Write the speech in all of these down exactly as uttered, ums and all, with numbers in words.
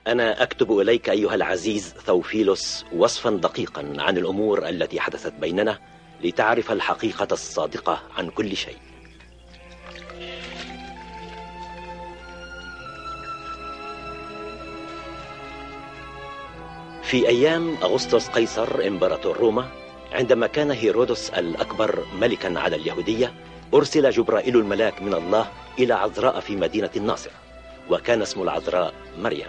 أنا أكتب إليك أيها العزيز ثوفيلوس وصفا دقيقا عن الأمور التي حدثت بيننا لتعرف الحقيقة الصادقة عن كل شيء. في أيام أغسطس قيصر إمبراطور روما، عندما كان هيرودس الأكبر ملكا على اليهودية، أرسل جبرائيل الملاك من الله إلى عذراء في مدينة الناصرة، وكان اسم العذراء مريم.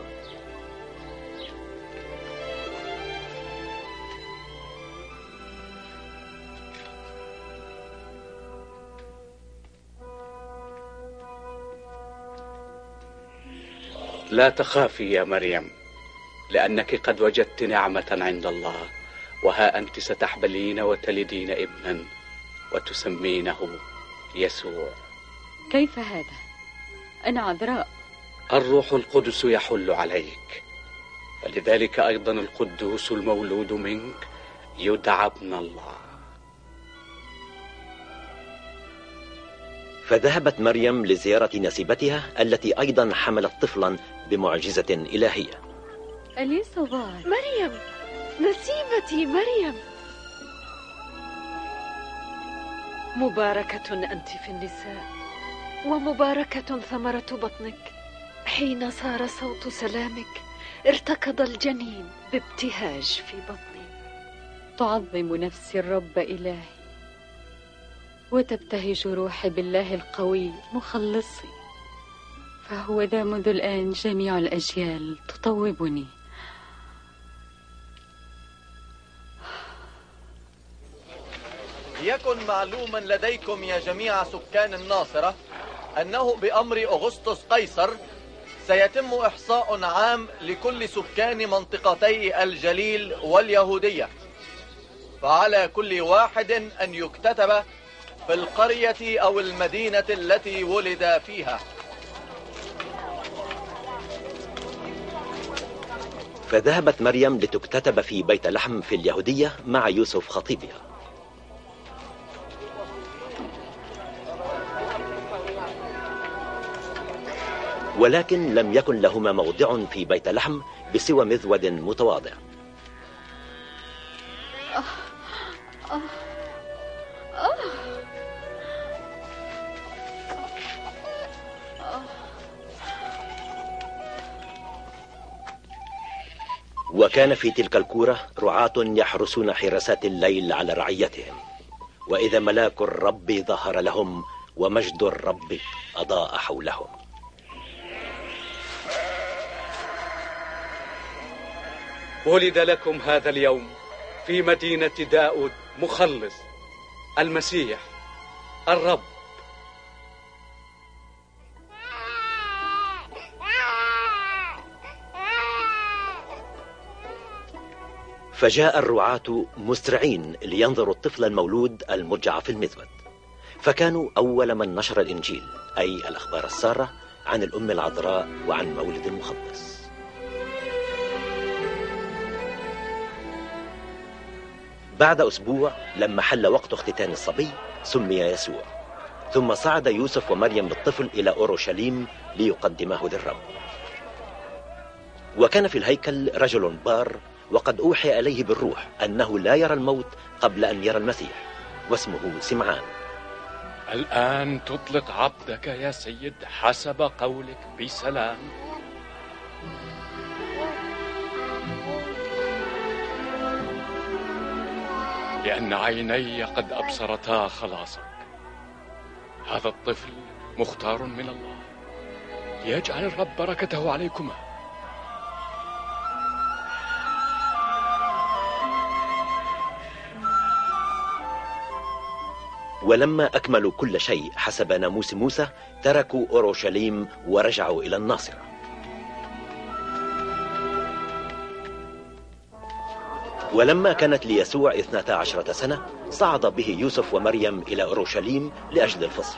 لا تخافي يا مريم، لأنك قد وجدت نعمة عند الله، وها أنت ستحبلين وتلدين ابنا وتسمينه يسوع. كيف هذا؟ أنا عذراء. الروح القدس يحل عليك، فلذلك أيضا القدوس المولود منك يدعى ابن الله. فذهبت مريم لزيارة نسيبتها التي أيضا حملت طفلا بمعجزة إلهية. أليصابات. مريم نسيبتي مريم، مباركة أنت في النساء، ومباركة ثمرة بطنك. حين صار صوت سلامك ارتكض الجنين بابتهاج في بطني. تعظم نفسي الرب إلهي، وتبتهج روحي بالله القوي مخلصي، فهو ذا منذ الآن جميع الأجيال تطوبني. يكن معلوما لديكم يا جميع سكان الناصرة أنه بأمر أغسطس قيصر سيتم إحصاء عام لكل سكان منطقتي الجليل واليهودية، فعلى كل واحد أن يكتتب في القرية أو المدينة التي ولد فيها. فذهبت مريم لتكتتب في بيت لحم في اليهودية مع يوسف خطيبها. ولكن لم يكن لهما موضع في بيت لحم بسوى مذود متواضع. آه آه آه آه. وكان في تلك الكورة رعاة يحرسون حراسات الليل على رعيتهم، وإذا ملاك الرب ظهر لهم ومجد الرب أضاء حولهم. ولد لكم هذا اليوم في مدينة داود مخلص، المسيح الرب. فجاء الرعاة مسرعين لينظروا الطفل المولود المرجع في المذود، فكانوا أول من نشر الإنجيل، أي الأخبار السارة عن الأم العذراء وعن مولد المخلص. بعد أسبوع لما حل وقت اختتان الصبي سمي يسوع، ثم صعد يوسف ومريم بالطفل إلى أورشليم ليقدمه للرب. وكان في الهيكل رجل بار وقد أوحي إليه بالروح أنه لا يرى الموت قبل أن يرى المسيح، واسمه سمعان. الآن تطلق عبدك يا سيد حسب قولك بسلام. لأن عيني قد أبصرتا خلاصك. هذا الطفل مختار من الله ليجعل الرب بركته عليكما. ولما أكملوا كل شيء حسب ناموس موسى تركوا أورشليم ورجعوا إلى الناصرة. ولما كانت ليسوع اثنتا عشرة سنة صعد به يوسف ومريم إلى أورشليم لأجل الفصح.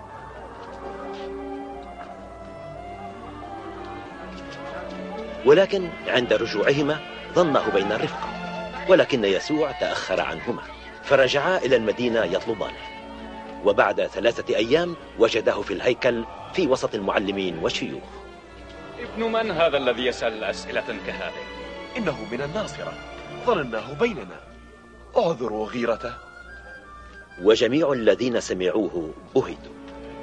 ولكن عند رجوعهما ظنه بين الرفقة، ولكن يسوع تأخر عنهما، فرجعا إلى المدينة يطلبانه. وبعد ثلاثة أيام وجده في الهيكل في وسط المعلمين والشيوخ. ابن من هذا الذي يسأل أسئلة كهذه؟ إنه من الناصرة، ظنناه بيننا، اعذروا غيرته. وجميع الذين سمعوه بهتوا.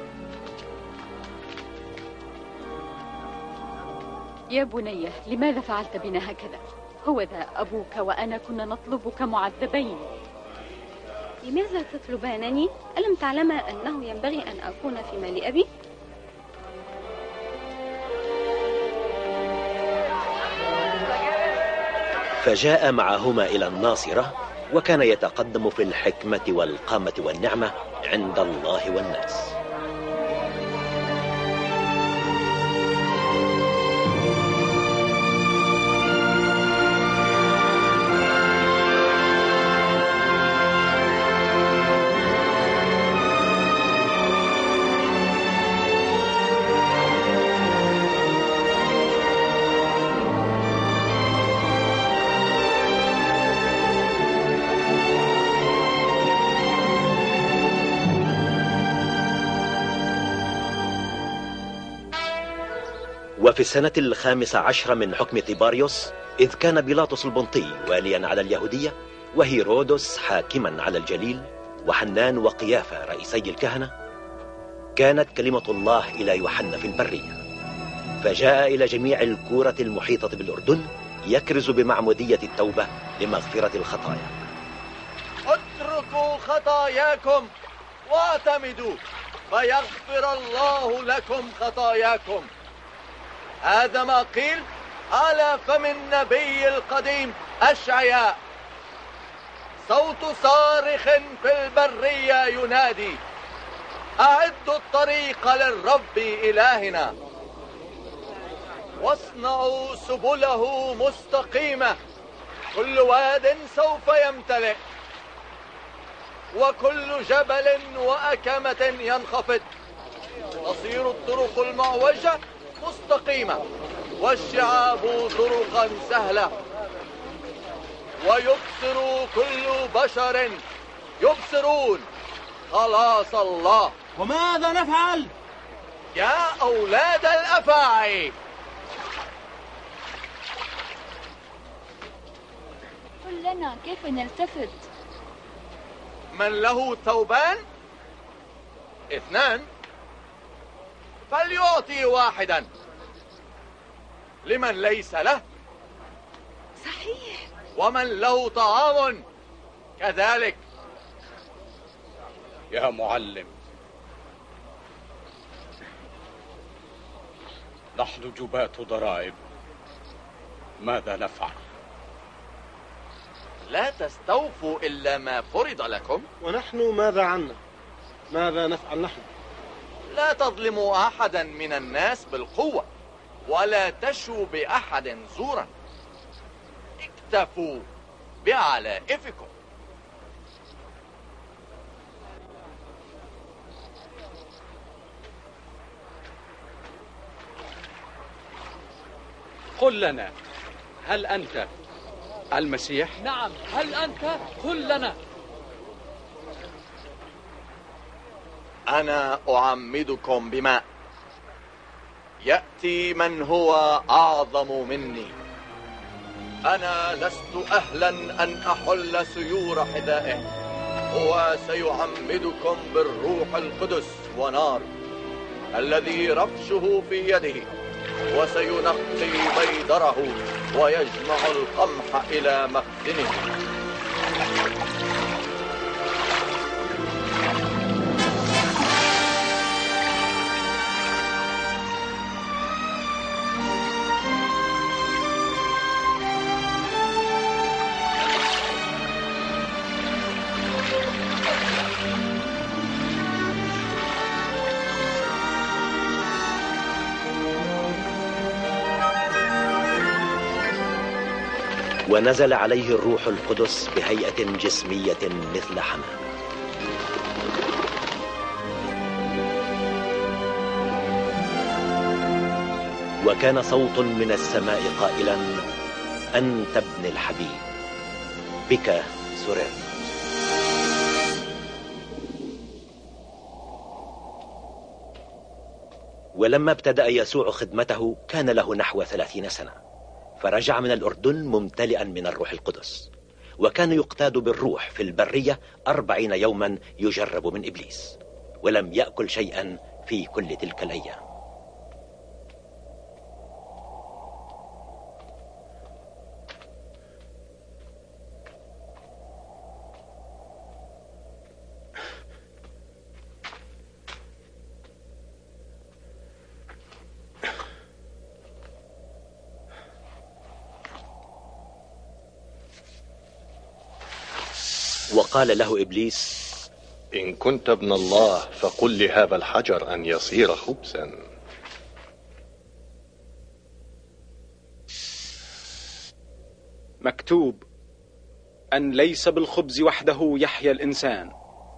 يا بني، لماذا فعلت بنا هكذا؟ هو ذا أبوك وأنا كنا نطلبك معذبين. لماذا تطلبانني؟ ألم تعلم أنه ينبغي أن أكون في مال أبي؟ فجاء معهما إلى الناصرة، وكان يتقدم في الحكمة والقامة والنعمة عند الله والناس. وفي السنة الخامسة عشر من حكم طيباريوس، إذ كان بيلاطس البنطي واليا على اليهودية، وهيرودس حاكما على الجليل، وحنان وقيافة رئيسي الكهنة، كانت كلمة الله إلى يوحنا في البرية، فجاء إلى جميع الكورة المحيطة بالأردن يكرز بمعمودية التوبة لمغفرة الخطايا. اتركوا خطاياكم واعتمدوا فيغفر الله لكم خطاياكم. هذا ما قيل على فم النبي القديم أشعياء. صوت صارخ في البرية ينادي: أعدوا الطريق للرب إلهنا، واصنعوا سبله مستقيمة. كل واد سوف يمتلئ، وكل جبل وأكمة ينخفض. تصير الطرق المعوجة مستقيمة، والشعاب طرقا سهلة، ويبصر كل بشر يبصرون خلاص الله. وماذا نفعل يا أولاد الأفاعي؟ قل لنا كيف نلتفت. من له ثوبان اثنان فليعطي واحدا، لمن ليس له صحيح، ومن له طعام كذلك. يا معلم، نحن جباة ضرائب، ماذا نفعل؟ لا تستوفوا إلا ما فرض لكم. ونحن ماذا عنا؟ ماذا نفعل نحن؟ لا تظلموا أحدا من الناس بالقوة، ولا تشوا بأحد زورا. اكتفوا بعلائفكم. قل لنا، هل أنت المسيح؟ نعم، هل أنت؟ قل لنا. أنا أعمدكم بماء، يأتي من هو أعظم مني، أنا لست أهلا أن أحل سيور حذائه. هو سيعمدكم بالروح القدس ونار، الذي رفشه في يده، وسينقي بيدره ويجمع القمح إلى مخزنه. ونزل عليه الروح القدس بهيئة جسمية مثل حمام. وكان صوت من السماء قائلا: أنت ابن الحبيب، بك سررت. ولما ابتدأ يسوع خدمته كان له نحو ثلاثين سنة، فرجع من الأردن ممتلئا من الروح القدس، وكان يقتاد بالروح في البرية أربعين يوما يجرب من إبليس، ولم يأكل شيئا في كل تلك الأيام. وقال له إبليس: إن كنت ابن الله فقل لهذا الحجر أن يصير خبزا. مكتوب: أن ليس بالخبز وحده يحيا الإنسان.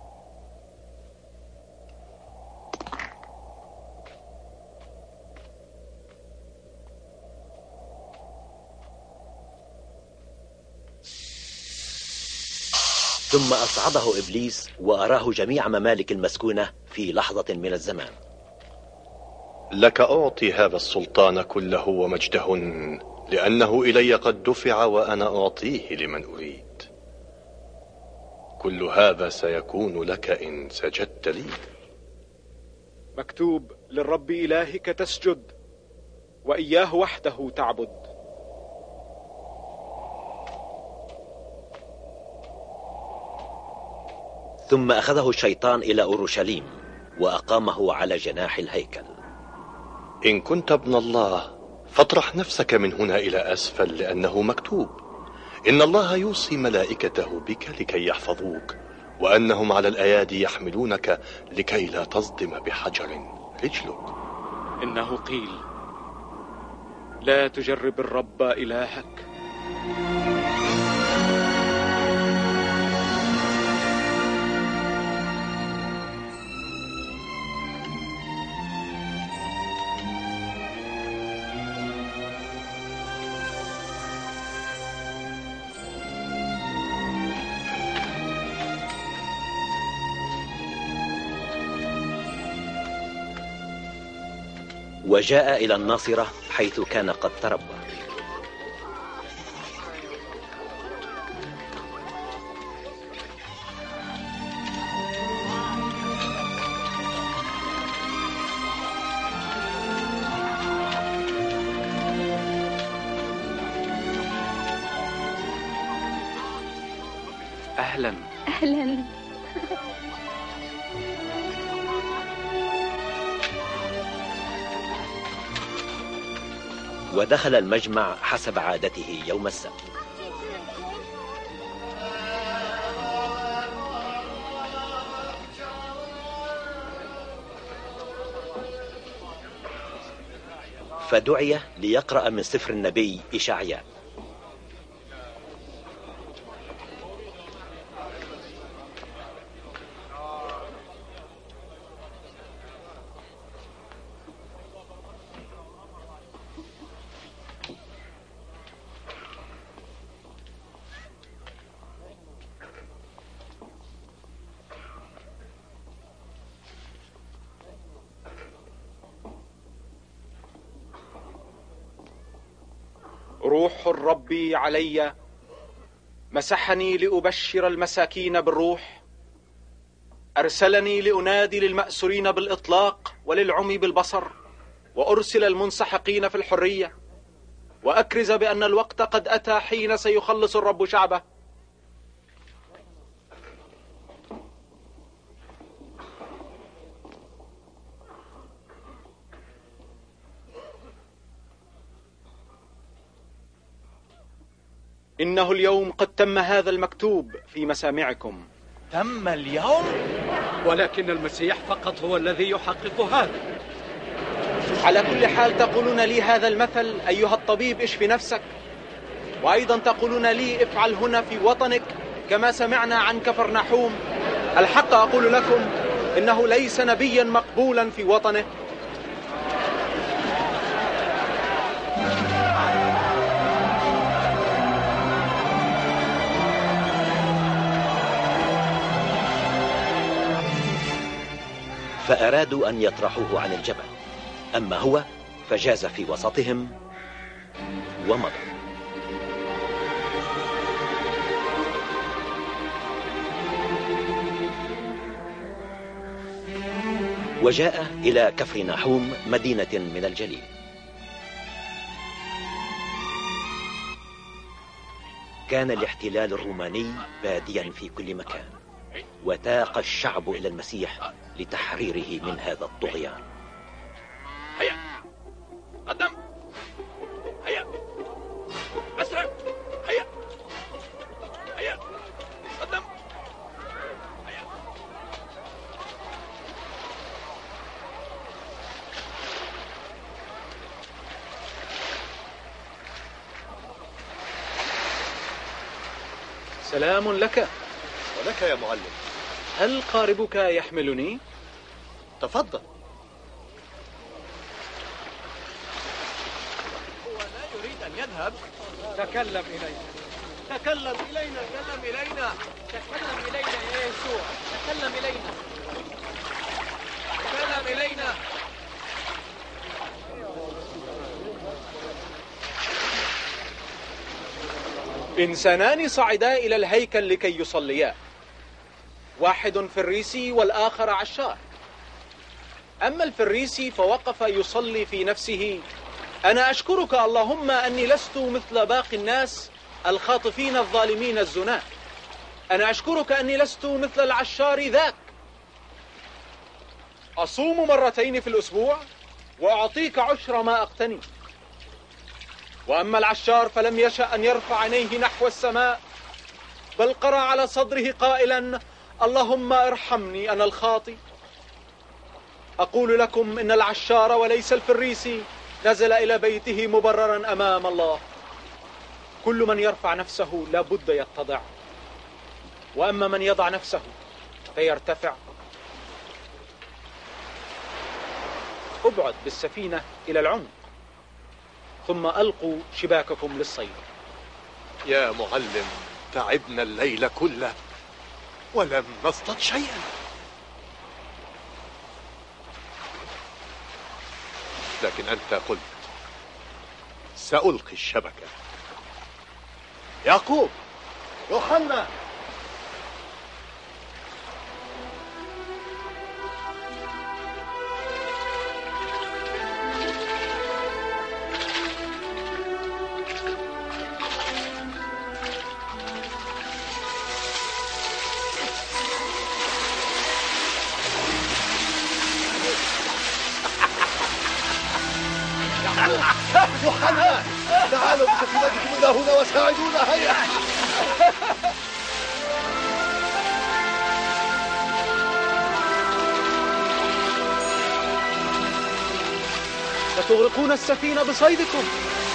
ثم أصعده إبليس وأراه جميع ممالك المسكونة في لحظة من الزمان. لك أعطي هذا السلطان كله ومجده، لأنه إلي قد دفع وأنا أعطيه لمن أريد. كل هذا سيكون لك إن سجدت لي. مكتوب: للرب إلهك تسجد وإياه وحده تعبد. ثم أخذه الشيطان إلى أورشليم وأقامه على جناح الهيكل. إن كنت ابن الله فاطرح نفسك من هنا إلى أسفل، لأنه مكتوب: إن الله يوصي ملائكته بك لكي يحفظوك، وأنهم على الأيادي يحملونك لكي لا تصدم بحجر رجلك. إنه قيل: لا تجرب الرب إلهك. وجاء إلى الناصرة حيث كان قد تربى. أهلا أهلا. ودخل المجمع حسب عادته يوم السبت. فدعي ليقرأ من سفر النبي إشعياء. روح الرب علي، مسحني لأبشر المساكين بالروح، أرسلني لأنادي للمأسورين بالإطلاق وللعمي بالبصر، وأرسل المنسحقين في الحرية، وأكرز بأن الوقت قد أتى حين سيخلص الرب شعبه. إنه اليوم قد تم هذا المكتوب في مسامعكم. تم اليوم؟ ولكن المسيح فقط هو الذي يحقق هذا. على كل حال تقولون لي هذا المثل: أيها الطبيب اشف نفسك، وأيضا تقولون لي افعل هنا في وطنك كما سمعنا عن كفرنحوم. الحق أقول لكم إنه ليس نبيا مقبولا في وطنه. فأرادوا أن يطرحوه عن الجبل، أما هو فجاز في وسطهم ومضى. وجاء إلى كفر ناحوم مدينة من الجليل. كان الاحتلال الروماني باديا في كل مكان، وتاق الشعب إلى المسيح لتحريره من هذا الطغيان. هيا قدم، هيا أسرع، هيا هيا قدم، هيا. سلام لك. ولك يا معلم. هل قاربك يحملني؟ تفضل. هو لا يريد أن يذهب. تكلم إلينا، تكلم إلينا، تكلم إلينا، تكلم إلينا يا يسوع، تكلم إلينا، تكلم إلينا. إنسانان صعدا إلى الهيكل لكي يصليا، واحد فريسي والآخر عشار. أما الفريسي فوقف يصلي في نفسه: أنا أشكرك اللهم أني لست مثل باقي الناس الخاطفين الظالمين الزناة. أنا أشكرك أني لست مثل العشار ذاك. أصوم مرتين في الأسبوع وأعطيك عشر ما أقتني. وأما العشار فلم يشأ أن يرفع عينيه نحو السماء، بل قرأ على صدره قائلا: اللهم ارحمني أنا الخاطي. أقول لكم إن العشار وليس الفريسي نزل إلى بيته مبررا أمام الله. كل من يرفع نفسه لا بد يتضع، وأما من يضع نفسه فيرتفع. ابعد بالسفينة إلى العمق، ثم ألقوا شباككم للصيد. يا معلم، تعبنا الليل كله ولم نصطد شيئا. لكن أنت قلت سألقي الشبكة. يعقوب، يوحنا، يوحنا، تعالوا بسفينتكم إلى هنا وساعدونا. هيا. ستغرقون السفينة بصيدكم.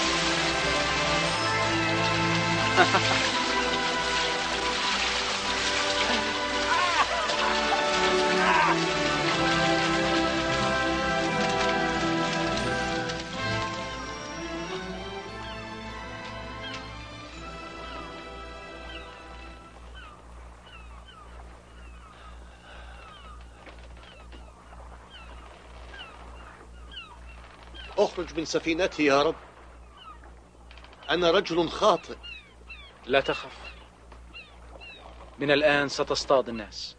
اخرج من سفينتي يا رب، أنا رجل خاطئ. لا تخف، من الآن ستصطاد الناس.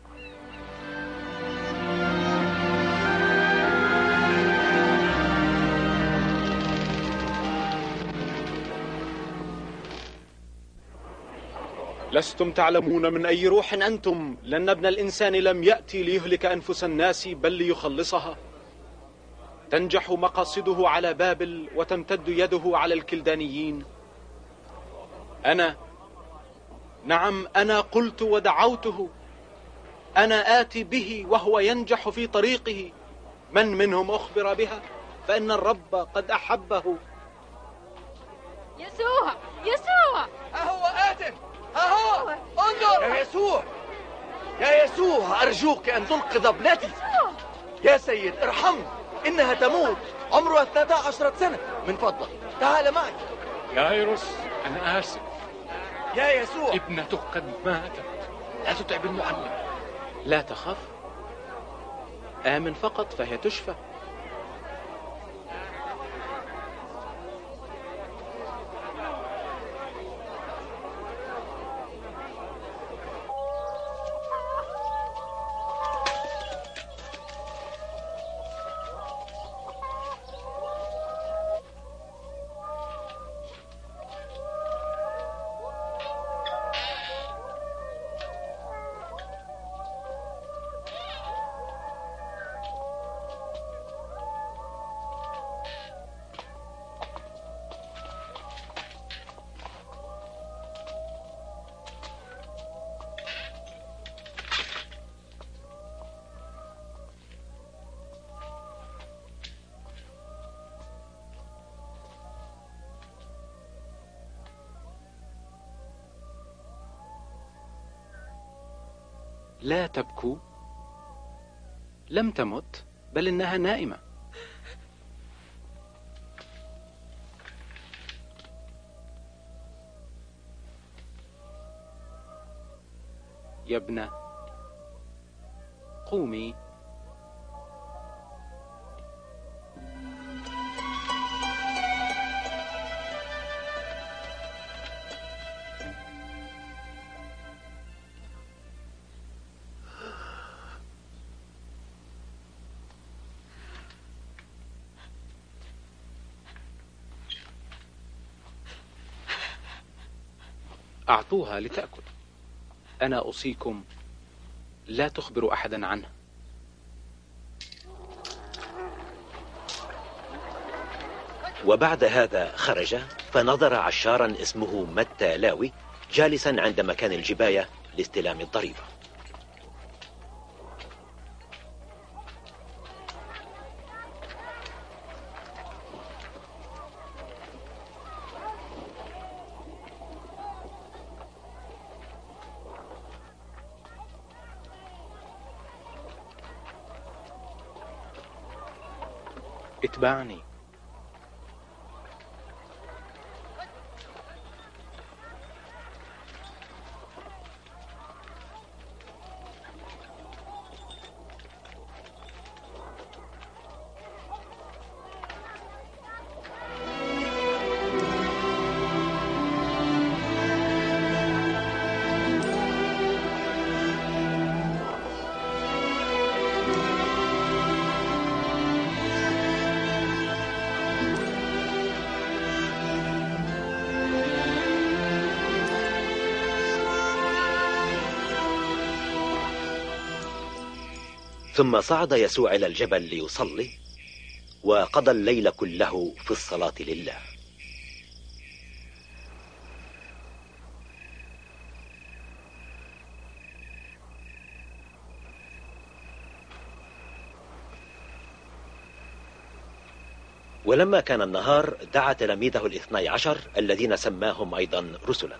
لستم تعلمون من أي روح أنتم، لأن ابن الإنسان لم يأتي ليهلك أنفس الناس بل ليخلصها. تنجح مقاصده على بابل وتمتد يده على الكلدانيين. أنا، نعم أنا قلت ودعوته، أنا آتي به وهو ينجح في طريقه. من منهم أخبر بها؟ فإن الرب قد أحبه. يسوع، يسوع، ها هو آتف، ها هو، انظر. يا يسوع، يا يسوع، أرجوك أن تنقذ ابنتي. يا سيد ارحمني، إنها تموت، عمرها اثنتا عشرة سنة. من فضلك تعال معي. يا ايروس، أنا آسف. يا يسوع، ابنتك قد ماتت، لا تتعب المعلم. لا تخف، آمن فقط فهي تشفى. لا تبكوا، لم تمت بل إنها نائمة. يا ابنة قومي. أعطوها لتأكل. أنا أوصيكم لا تخبروا أحدا عنه. وبعد هذا خرج فنظر عشارا اسمه متى لاوي جالسا عند مكان الجباية لاستلام الضريبة. اتبعني. ثم صعد يسوع إلى الجبل ليصلي، وقضى الليل كله في الصلاة لله. ولما كان النهار دعا تلاميذه الاثني عشر الذين سماهم أيضا رسلا.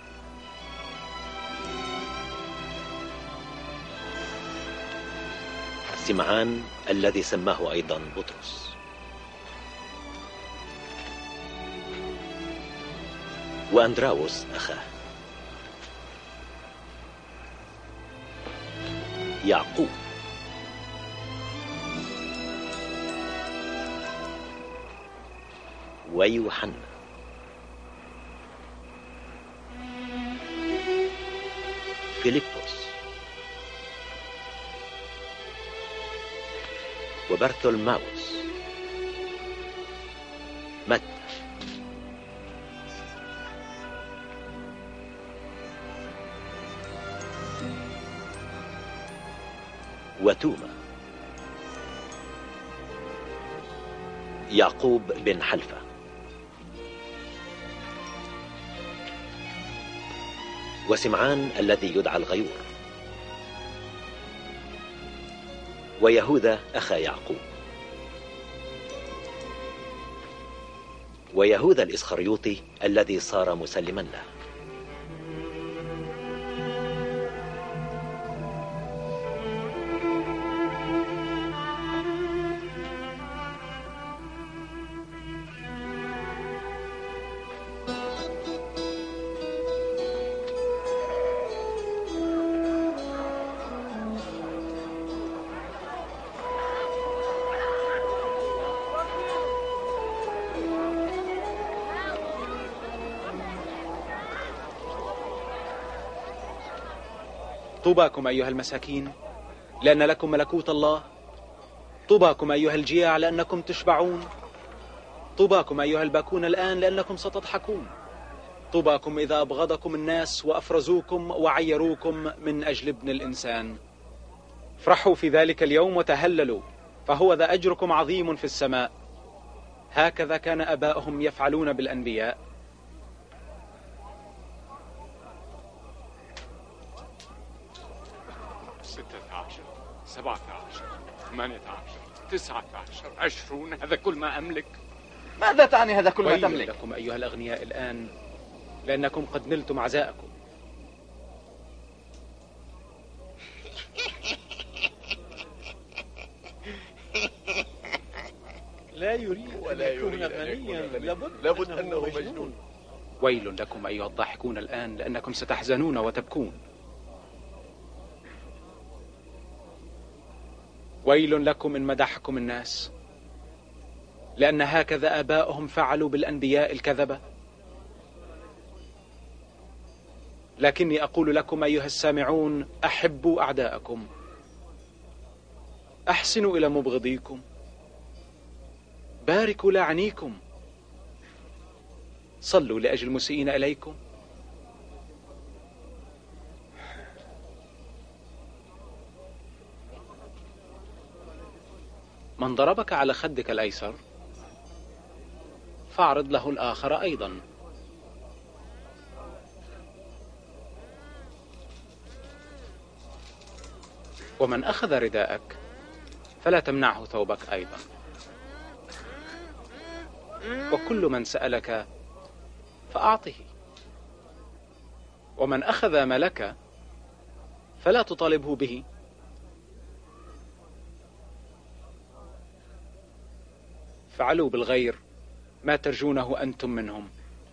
سمعان الذي سماه أيضا بطرس، وأندراوس أخاه، يعقوب، ويوحنا، فيلبس، وبرثولماوس، متى، وتوما، يعقوب بن حلفة، وسمعان الذي يدعى الغيور، ويهوذا أخا يعقوب، ويهوذا الإسخريوطي الذي صار مسلما له. طوباكم أيها المساكين لأن لكم ملكوت الله. طوباكم أيها الجياع لأنكم تشبعون. طوباكم أيها الباكون الآن لأنكم ستضحكون. طوباكم إذا أبغضكم الناس وأفرزوكم وعيروكم من أجل ابن الإنسان. افرحوا في ذلك اليوم وتهللوا، فهو ذا أجركم عظيم في السماء. هكذا كان آباؤهم يفعلون بالأنبياء. ستة عشر، سبعة عشر، ثمانية عشر، تسعة عشر، عشرون، هذا كل ما أملك. ماذا تعني هذا كل ما ويل تملك؟ لكم أيها الأغنياء الآن لأنكم قد نلتم عزاءكم. لا يريد ولا أن يكون يريد أن غنيا، يكون لابد, لابد أنه مجنون. ويل لكم أيها الضاحكون الآن، لأنكم ستحزنون وتبكون. ويل لكم إن مدحكم الناس، لأن هكذا آباؤهم فعلوا بالأنبياء الكذبة. لكني أقول لكم أيها السامعون، أحبوا أعداءكم، أحسنوا إلى مبغضيكم، باركوا لاعنيكم، صلوا لأجل المسيئين إليكم. من ضربك على خدك الأيسر فاعرض له الآخر أيضا. ومن أخذ رداءك فلا تمنعه ثوبك أيضا. وكل من سألك فأعطه، ومن أخذ مالك فلا تطالبه به. فعلوا بالغير ما ترجونه أنتم منهم.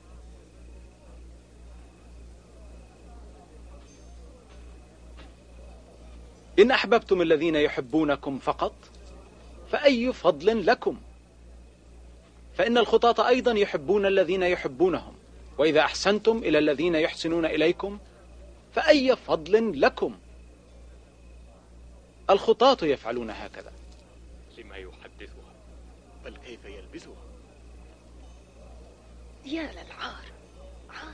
إن أحببتم الذين يحبونكم فقط فأي فضل لكم، فإن الخطاة أيضا يحبون الذين يحبونهم، وإذا أحسنتم إلى الذين يحسنون إليكم فأي فضل لكم. الخطاة يفعلون هكذا. لما يحدثها، بل كيف يلبسها. يا للعار، عار.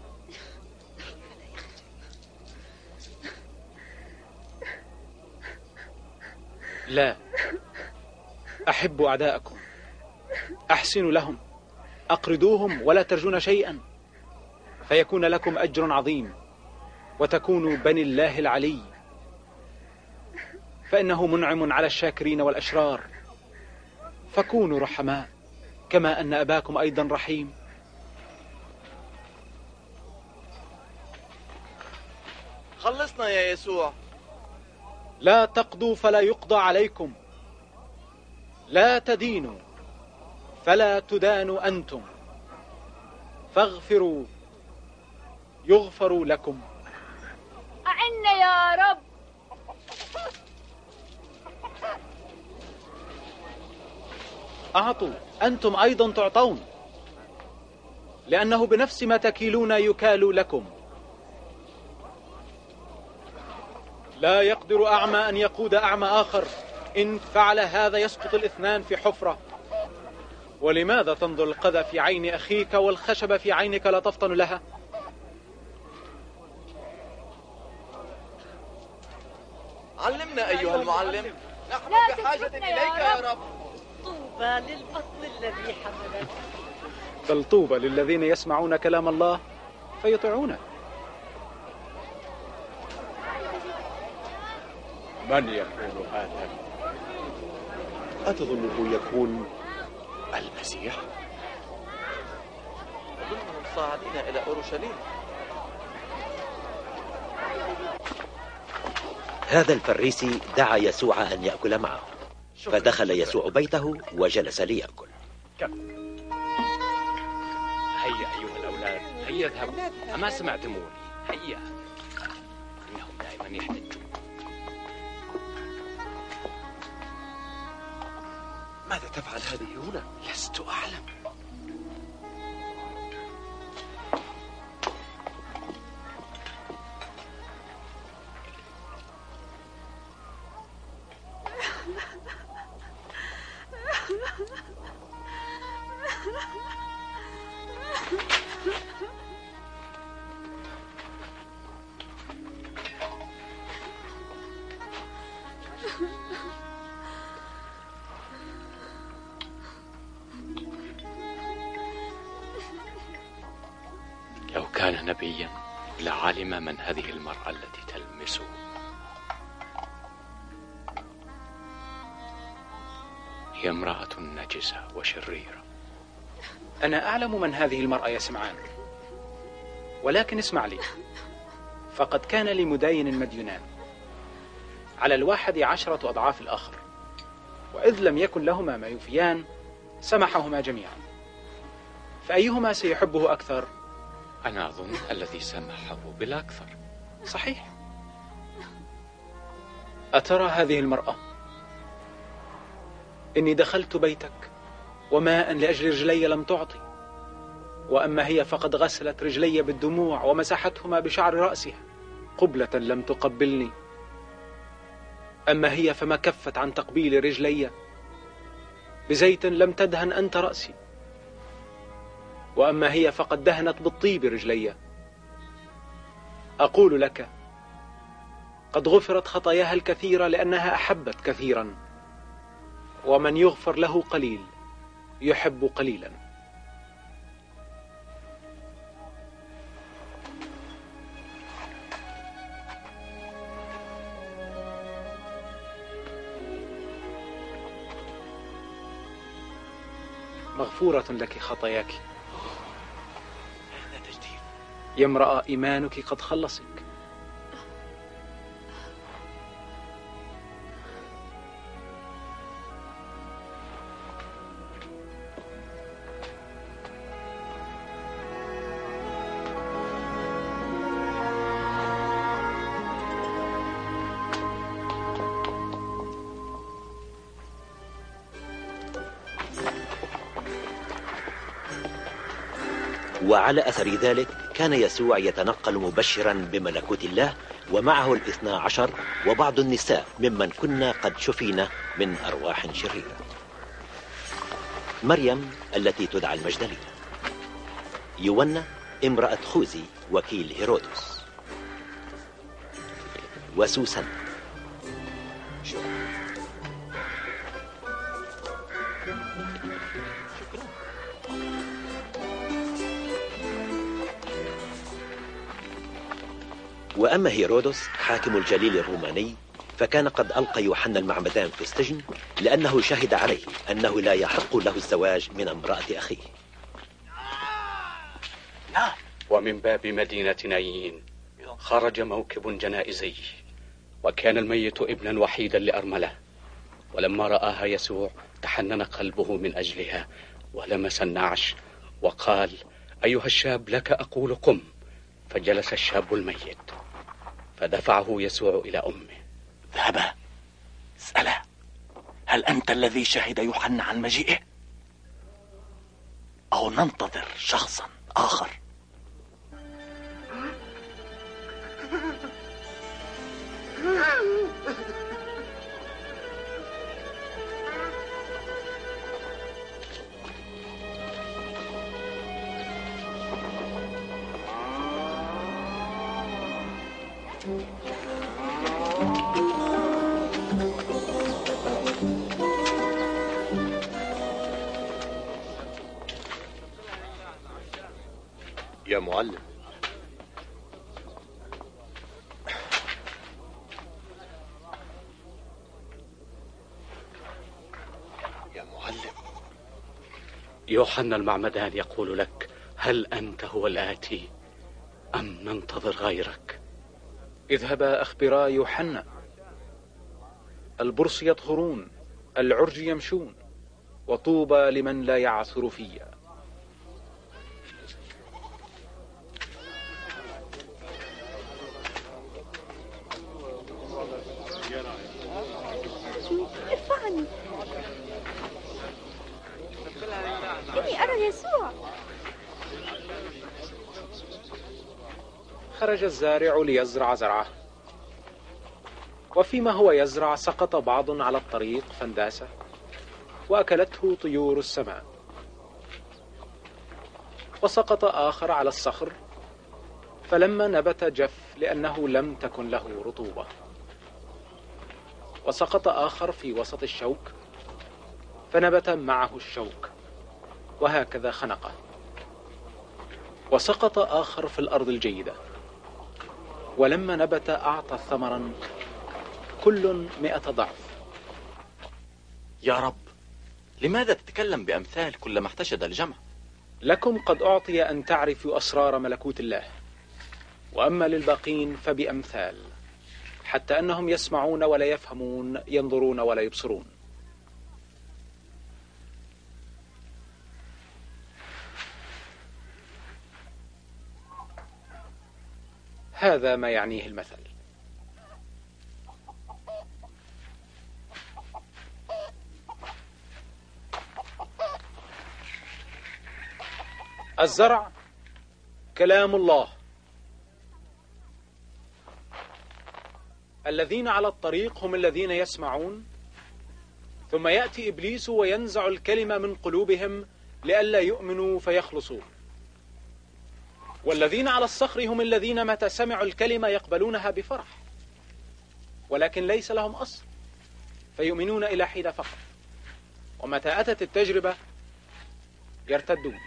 لا، أحبوا أعداءكم، أحسنوا لهم، أقرضوهم ولا ترجون شيئا، فيكون لكم أجر عظيم وتكونوا بني الله العلي، فإنه منعم على الشاكرين والأشرار. فكونوا رحماء كما أن أباكم أيضا رحيم. خلصنا يا يسوع. لا تقضوا فلا يقضى عليكم، لا تدينوا فلا تدانوا أنتم، فاغفروا يغفر لكم. أعنا يا رب. أعطوا أنتم أيضا تعطون، لأنه بنفس ما تكيلون يكال لكم. لا يقدر أعمى أن يقود أعمى آخر، إن فعل هذا يسقط الاثنان في حفرة. ولماذا تنظر القذى في عين أخيك والخشب في عينك لا تفطن لها؟ علمنا أيها المعلم، نحن بحاجة إليك يا رب. طوبى للبطن الذي حملك. بل طوبى للذين يسمعون كلام الله فيطيعونه. من يكون هذا؟ أتظنه يكون المسيح؟ أظنهم صاعدين إلى أورشليم. هذا الفريسي دعا يسوع أن يأكل معه، فدخل يسوع بيته وجلس ليأكل. هيا أيها الأولاد، هيا اذهبوا. أما سمعتموني؟ هيا. إنهم دائما يحتجون. ماذا تفعل هذه هنا؟ لست أعلم. لو كان نبيا لعلم من هذه المرأة التي تلمسه. هي امرأة نجسة وشريرة. أنا أعلم من هذه المرأة يا سمعان، ولكن اسمع لي، فقد كان لمداين مديونان، على الواحد عشرة أضعاف الآخر، وإذ لم يكن لهما ما يوفيان سمحهما جميعا، فأيهما سيحبه أكثر؟ أنا أظن الذي سمحه بالأكثر. صحيح. أترى هذه المرأة؟ إني دخلت بيتك وماء لأجل رجلي لم تعطي، وأما هي فقد غسلت رجلي بالدموع ومسحتهما بشعر رأسها، قبلة لم تقبلني. أما هي فما كفت عن تقبيل رجلي، بزيت لم تدهن أنت رأسي. وأما هي فقد دهنت بالطيب رجلي. أقول لك قد غفرت خطاياها الكثيرة لأنها أحبت كثيرا، ومن يغفر له قليل يحب قليلا. مغفورة لك خطاياك يا امرأة، إيمانك قد خلصك. وعلى أثر ذلك كان يسوع يتنقل مبشرا بملكوت الله، ومعه الاثنى عشر وبعض النساء ممن كنا قد شفينا من أرواح شريرة. مريم التي تدعى المجدلية، يونا امرأة خوذي وكيل هيرودس، وسوسن. وأما هيرودس حاكم الجليل الروماني فكان قد ألقى يوحنا المعمدان في السجن لأنه شهد عليه أنه لا يحق له الزواج من امرأة أخيه. ومن باب مدينة نايين خرج موكب جنائزي، وكان الميت ابنا وحيدا لأرملة، ولما رآها يسوع تحنن قلبه من أجلها ولمس النعش وقال: أيها الشاب لك أقول قم. فجلس الشاب الميت، فدفعه يسوع إلى أمه. ذهبا اسأله: هل أنت الذي شهد يوحنا عن مجيئه، أو ننتظر شخصا آخر؟ يا معلم، يا معلم، يوحنا المعمدان يقول لك: هل أنت هو الآتي أم ننتظر غيرك؟ اذهبا أخبرا يوحنا: البرص يطهرون، العرج يمشون، وطوبى لمن لا يعثر فيا. ارفعني، إني أرى يسوع. خرج الزارع ليزرع زرعه، وفيما هو يزرع سقط بعض على الطريق فانداس، وأكلته طيور السماء. وسقط آخر على الصخر، فلما نبت جف لأنه لم تكن له رطوبة. وسقط آخر في وسط الشوك، فنبت معه الشوك، وهكذا خنقه. وسقط آخر في الأرض الجيدة، ولما نبت أعطى ثمرا كل مئة ضعف. يا رب، لماذا تتكلم بأمثال كلما احتشد الجمع؟ لكم قد أعطي أن تعرفوا أسرار ملكوت الله، وأما للباقين فبأمثال، حتى أنهم يسمعون ولا يفهمون، ينظرون ولا يبصرون. هذا ما يعنيه المثل. الزرع كلام الله. الذين على الطريق هم الذين يسمعون، ثم يأتي إبليس وينزع الكلمة من قلوبهم لئلا يؤمنوا فيخلصون. والذين على الصخر هم الذين متى سمعوا الكلمة يقبلونها بفرح، ولكن ليس لهم أصل فيؤمنون إلى حين فقط، ومتى أتت التجربة يرتدون.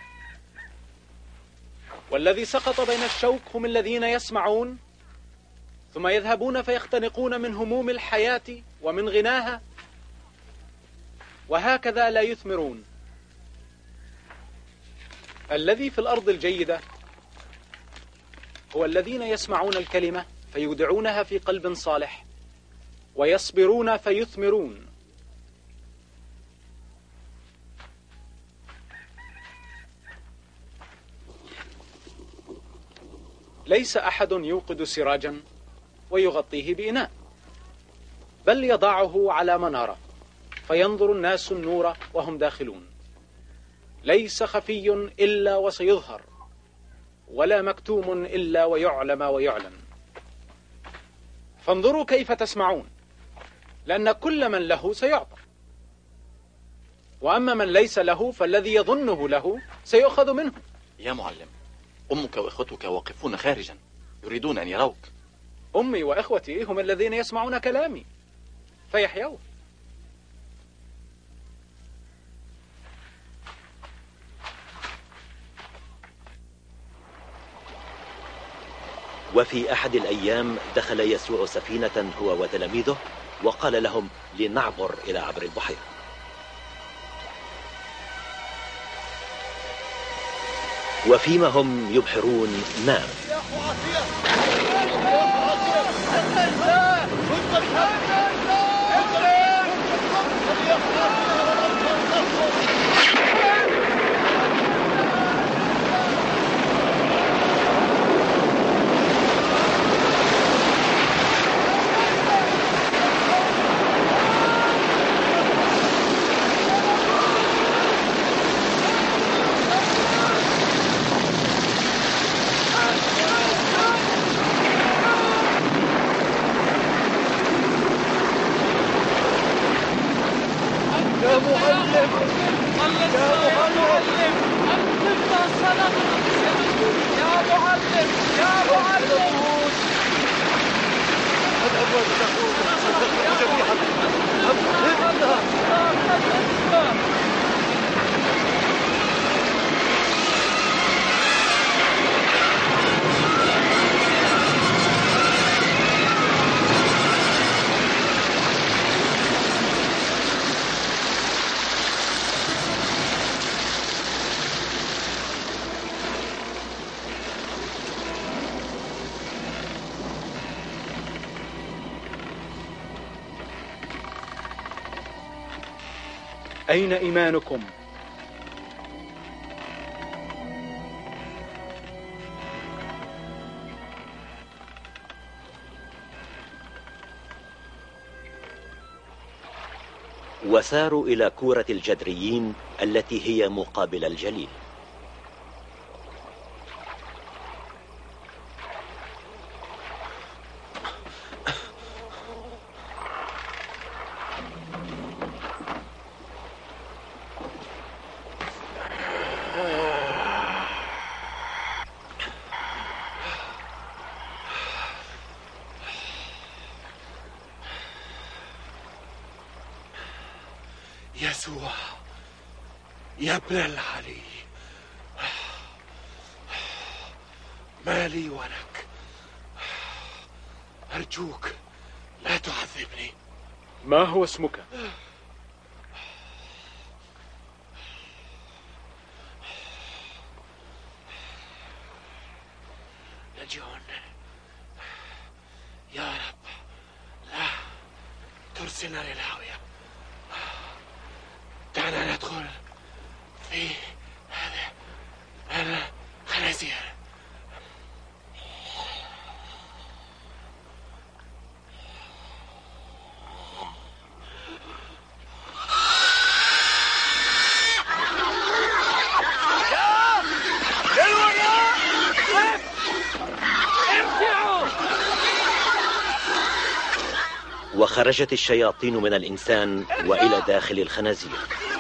والذي سقط بين الشوك هم الذين يسمعون، ثم يذهبون فيختنقون من هموم الحياة ومن غناها، وهكذا لا يثمرون. الذي في الأرض الجيدة هو الذين يسمعون الكلمة فيودعونها في قلب صالح، ويصبرون فيثمرون. ليس أحد يوقد سراجا ويغطيه بإناء، بل يضعه على منارة فينظر الناس النور وهم داخلون. ليس خفي إلا وسيظهر، ولا مكتوم إلا ويعلم ويعلن. فانظروا كيف تسمعون، لأن كل من له سيعطى، وأما من ليس له فالذي يظنه له سيؤخذ منه. يا معلم، أمك وإخوتك واقفون خارجا يريدون أن يروك. أمي وإخوتي هم الذين يسمعون كلامي فيحيون. وفي أحد الأيام دخل يسوع سفينة هو وتلاميذه، وقال لهم لنعبر إلى عبر البحيرة. وفيما هم يبحرون نام. يا معلم يا معلم أنقذنا صلاتنا يا معلم يا معلم. الأبواب تخرج جميعا أنقذنا. أين إيمانكم؟ وساروا إلى كورة الجدريين التي هي مقابل الجليل. يسوع يا ابن العلي، ما لي ولك؟ أرجوك لا تعذبني. ما هو اسمك؟ لجيون. يا رب لا ترسلنا للهاوية. دعنا ندخل في هذا الخنازير. وخرجت الشياطين من الإنسان وإلى داخل الخنازير.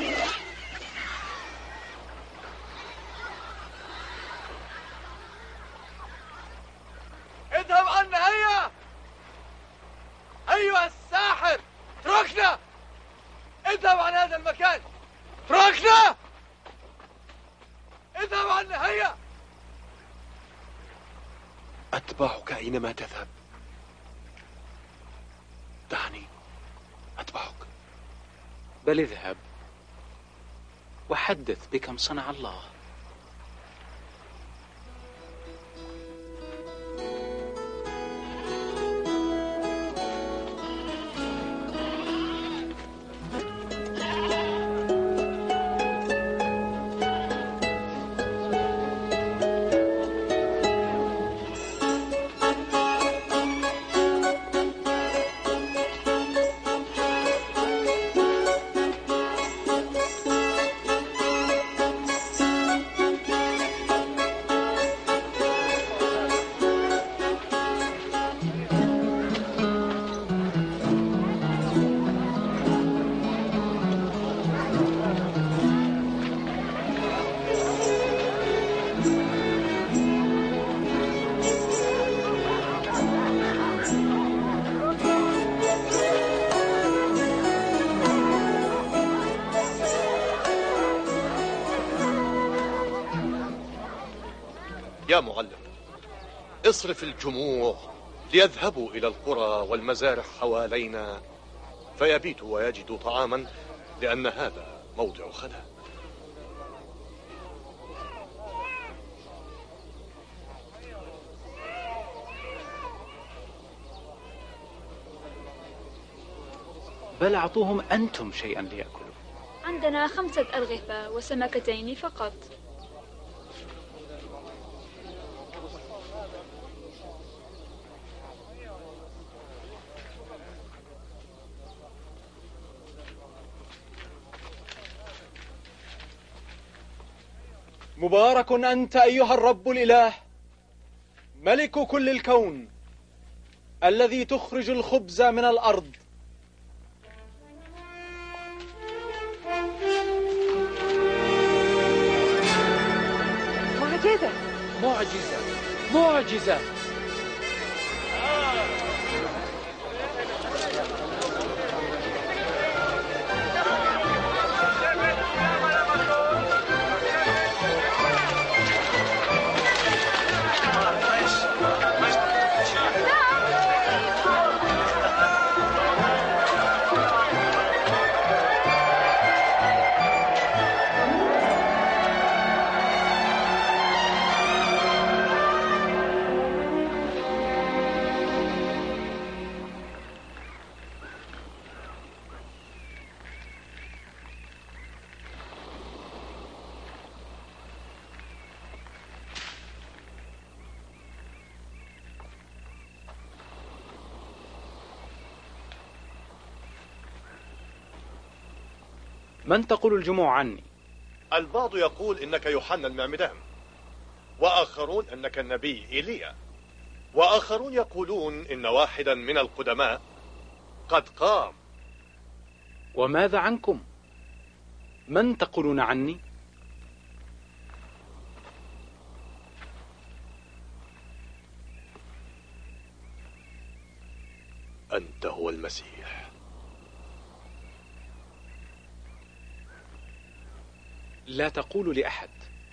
اذهب عنا هيا أيها الساحر، اتركنا، اذهب عن هذا المكان، اتركنا، اذهب عنا هيا. أتبعك أينما تذهب. دعني أتبعك. بل اذهب وحدث بكم صنع الله. يا معلم، اصرف الجموع ليذهبوا إلى القرى والمزارع حوالينا فيبيتوا ويجدوا طعاما، لأن هذا موضع خلاء. بل أعطوهم أنتم شيئا ليأكلوا. عندنا خمسة أرغفة وسمكتين فقط. مبارك أنت أيها الرب الإله، ملك كل الكون، الذي تخرج الخبز من الأرض. معجزة معجزة معجزة. من تقول الجموع عني؟ البعض يقول إنك يوحنا المعمدان، وآخرون أنك النبي إيليا، وآخرون يقولون إن واحدا من القدماء قد قام. وماذا عنكم؟ من تقولون عني؟ أنت هو المسيح. لا تقول لأحد.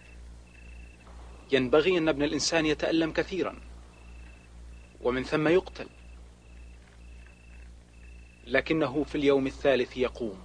ينبغي أن ابن الإنسان يتألم كثيرا ومن ثم يقتل، لكنه في اليوم الثالث يقوم.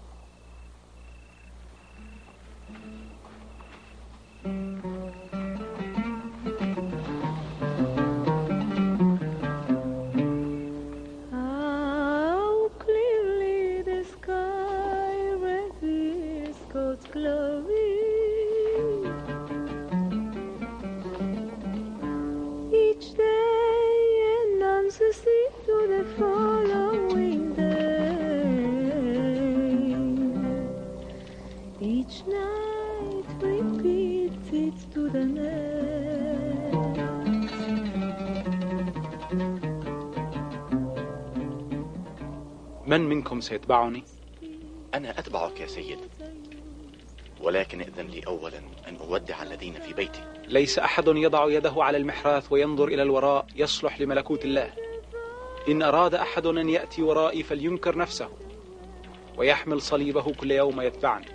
To the following day. من منكم سيتبعني؟ أنا أتبعك يا سيد، ولكن ائذن لي أولا أن أودع الذين في بيتي. ليس أحد يضع يده على المحراث وينظر إلى الوراء يصلح لملكوت الله. إن أراد أحد أن يأتي ورائي فلينكر نفسه ويحمل صليبه كل يوم يتبعني.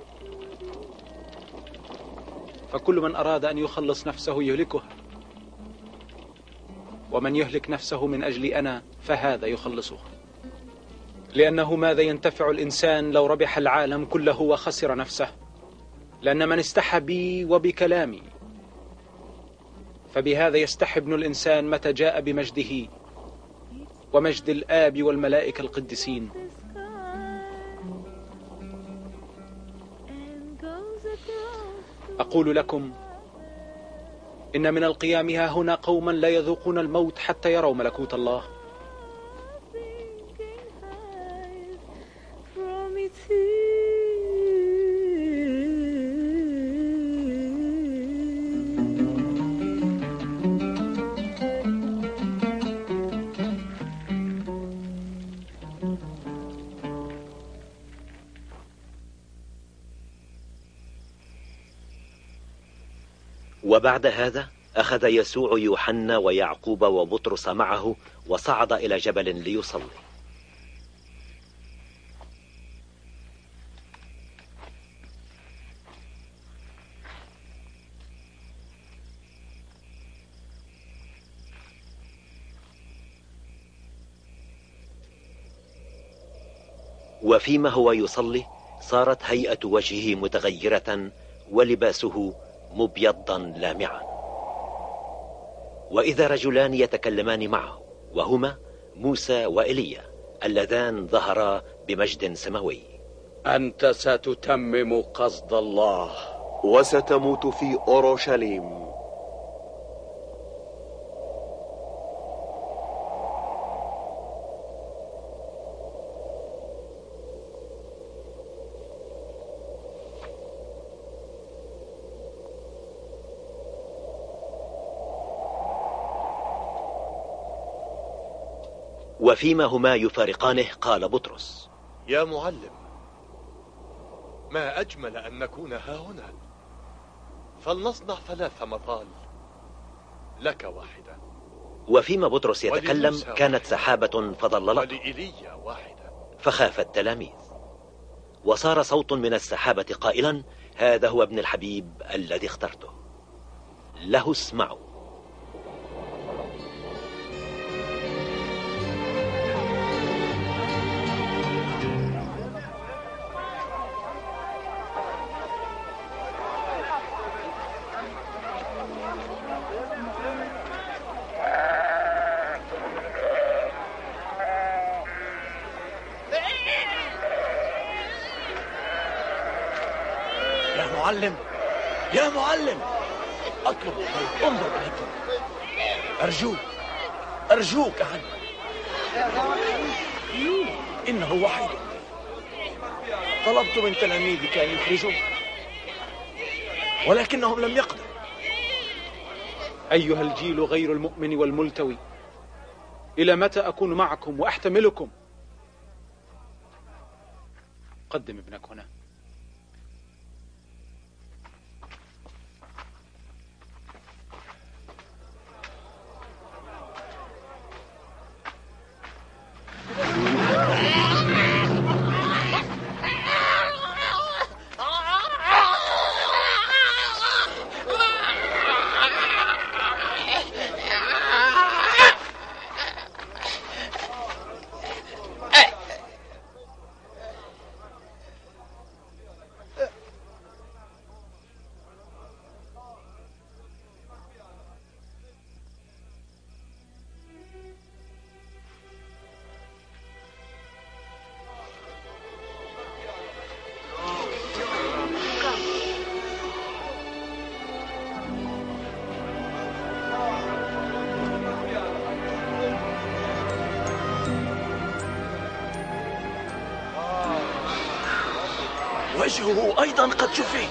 فكل من أراد أن يخلص نفسه يهلكها، ومن يهلك نفسه من أجلي أنا فهذا يخلصها. لأنه ماذا ينتفع الإنسان لو ربح العالم كله وخسر نفسه؟ لأن من استحى بي وبكلامي فبهذا يستحي ابن الإنسان متى جاء بمجده ومجد الآب والملائكة القديسين. أقول لكم إن من القيام ها هنا قوما لا يذوقون الموت حتى يروا ملكوت الله. وبعد هذا أخذ يسوع يوحنا ويعقوب وبطرس معه وصعد إلى جبل ليصلي. وفيما هو يصلي صارت هيئة وجهه متغيرة ولباسه مبيضا لامعا، وإذا رجلان يتكلمان معه وهما موسى وإيليا اللذان ظهرا بمجد سماوي. أنت ستتمم قصد الله وستموت في أورشليم. وفيما هما يفارقانه قال بطرس: يا معلم، ما أجمل أن نكون ها هنا، فلنصنع ثلاث مطال، لك واحدة. وفيما بطرس يتكلم كانت سحابة فظللته، ولإيليا واحدة. فخاف التلاميذ، وصار صوت من السحابة قائلا: هذا هو ابن الحبيب الذي اخترته، له اسمعوا. معلم، يا معلم، أطلب إليك، انظر إليكم، أرجوك أرجوك عني. إنه وحيد. طلبت من تلاميذك أن يخرجوه ولكنهم لم يقدروا. أيها الجيل غير المؤمن والملتوي، إلى متى أكون معكم وأحتملكم؟ قدم ابنك هنا. وجهه أيضا قد شفي.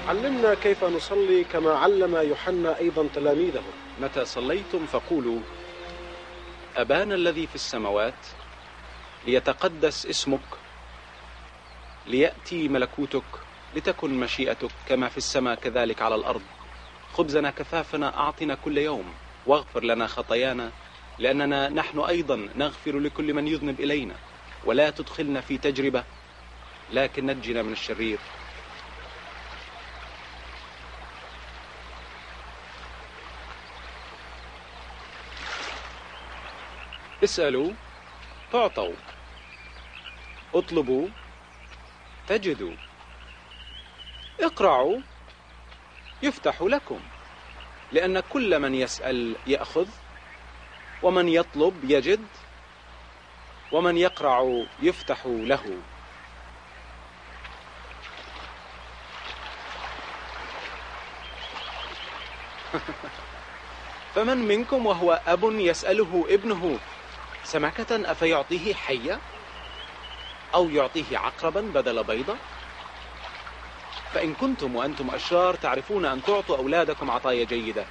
علمنا كيف نصلي كما علم يوحنا أيضا تلاميذه. متى صليتم فقولوا: أبانا الذي في السماوات، ليتقدس اسمك، ليأتي ملكوتك، لتكن مشيئتك كما في السماء كذلك على الأرض. خبزنا كفافنا أعطنا كل يوم، واغفر لنا خطايانا لأننا نحن أيضا نغفر لكل من يذنب إلينا، ولا تدخلنا في تجربة لكن نجنا من الشرير. اسألوا تعطوا، اطلبوا تجدوا، اقرعوا يفتح لكم، لأن كل من يسأل يأخذ، ومن يطلب يجد، ومن يقرع يفتح له. فمن منكم وهو أب يسأله ابنه سمكة أفيعطيه حية، أو يعطيه عقربا بدل بيضة؟ فإن كنتم وأنتم أشرار تعرفون أن تعطوا أولادكم عطايا جيدة،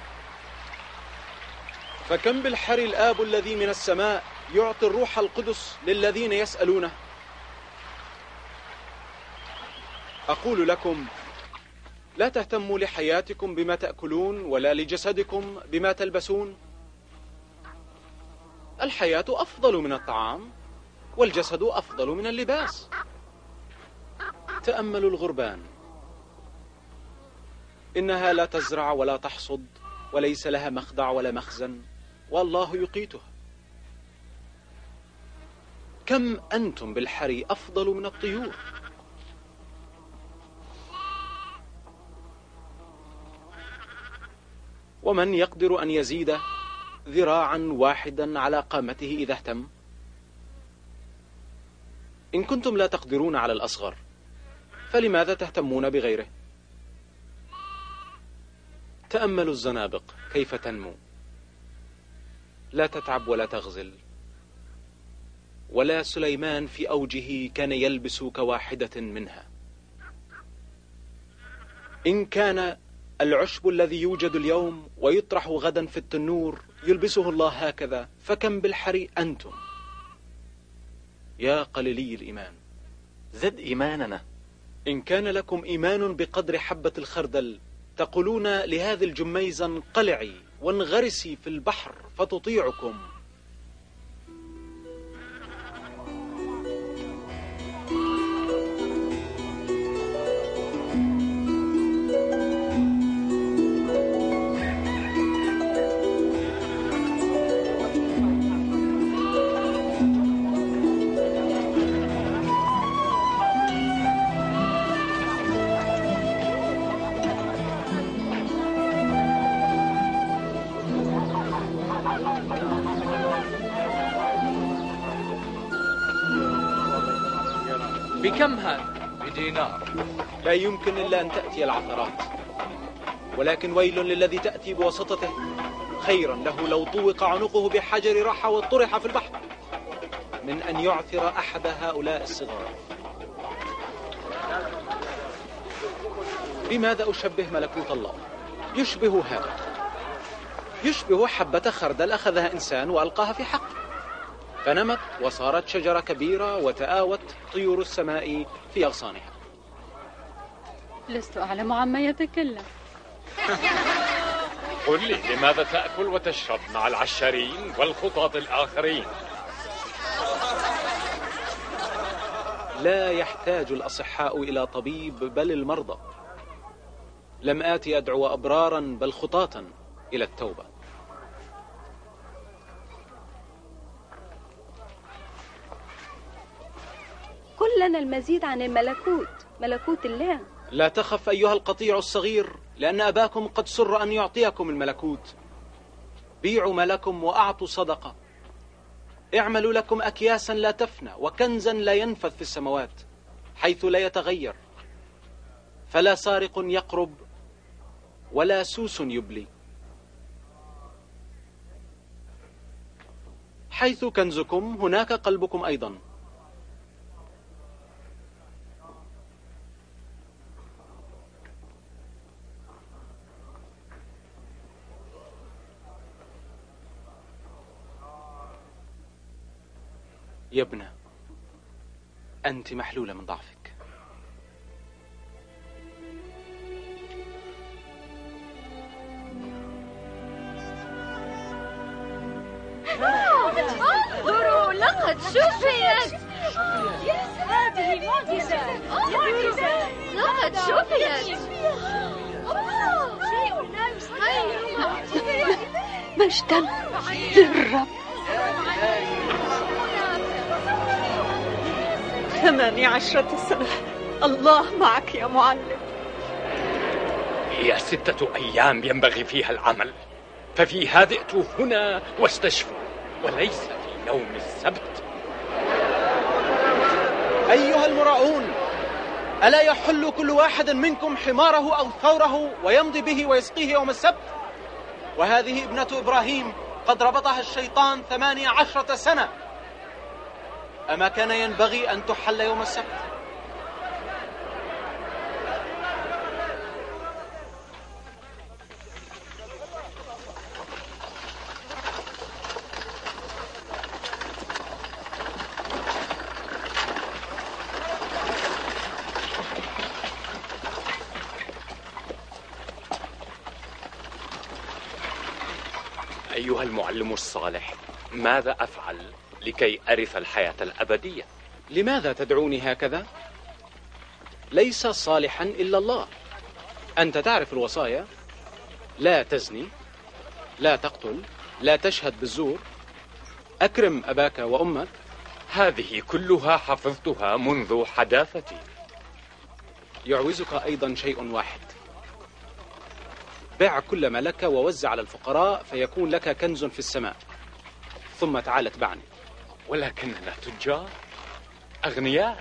فكم بالحري الآب الذي من السماء يعطي الروح القدس للذين يسألونه. أقول لكم: لا تهتموا لحياتكم بما تأكلون، ولا لجسدكم بما تلبسون. الحياة أفضل من الطعام، والجسد أفضل من اللباس. تأملوا الغربان، إنها لا تزرع ولا تحصد، وليس لها مخدع ولا مخزن، والله يقيتها. كم أنتم بالحري أفضل من الطيور. ومن يقدر أن يزيد ذراعا واحدا على قامته إذا اهتم؟ إن كنتم لا تقدرون على الأصغر، فلماذا تهتمون بغيره؟ تأملوا الزنابق كيف تنمو، لا تتعب ولا تغزل، ولا سليمان في أوجه كان يلبس كواحدة منها. إن كان العشب الذي يوجد اليوم ويطرح غدا في التنور يلبسه الله هكذا، فكم بالحري أنتم يا قليلي الإيمان. زد إيماننا. إن كان لكم إيمان بقدر حبة الخردل تقولون لهذه الجميزة انقلعي وانغرسي في البحر فتطيعكم. بكم هذا؟ بدينار. لا يمكن إلا أن تأتي العثرات، ولكن ويل للذي تأتي بوسطته. خيرا له لو طوق عنقه بحجر رحى وطرح في البحر من أن يعثر أحد هؤلاء الصغار. بماذا أشبه ملكوت الله؟ يشبه هذا، يشبه حبة خردل أخذها إنسان وألقاها في حقل، فنمت وصارت شجرة كبيرة وتآوت طيور السماء في أغصانها. لست أعلم عما يتكلم. قل لي، لماذا تأكل وتشرب مع العشارين والخطاة الآخرين؟ لا يحتاج الأصحاء إلى طبيب بل المرضى. لم آتي أدعو أبرارا بل خطاة إلى التوبة. قل لنا المزيد عن الملكوت، ملكوت الله. لا تخف أيها القطيع الصغير، لأن أباكم قد سر أن يعطيكم الملكوت. بيعوا ما لكم وأعطوا صدقة. اعملوا لكم أكياسا لا تفنى وكنزا لا ينفذ في السماوات، حيث لا يتغير، فلا سارق يقرب ولا سوس يبلي. حيث كنزكم هناك قلبكم أيضا. يا ابنة، أنت محلولة من ضعفك. انظروا، لقد شفيت. هذه معجزة، معجزة، لقد شفيت. شيء لا يصدق. مجدا للرب. ثماني عشرة سنة. الله معك يا معلم. هي ستة أيام ينبغي فيها العمل، ففي هذه ائتوا هنا واستشفوا، وليس في يوم السبت. أيها المراؤون، ألا يحل كل واحد منكم حماره أو ثوره ويمضي به ويسقيه يوم السبت؟ وهذه ابنة إبراهيم قد ربطها الشيطان ثمانية عشرة سنة، أما كان ينبغي أن تحل يوم السبت؟ أيها المعلم الصالح، ماذا أفعل لكي أرث الحياة الأبدية؟ لماذا تدعوني هكذا؟ ليس صالحا إلا الله. أنت تعرف الوصايا: لا تزني، لا تقتل، لا تشهد بالزور، أكرم أباك وأمك. هذه كلها حفظتها منذ حداثتي. يعوزك أيضا شيء واحد: بع كل ما لك ووزع على الفقراء فيكون لك كنز في السماء، ثم تعال اتبعني. ولكننا تجار أغنياء.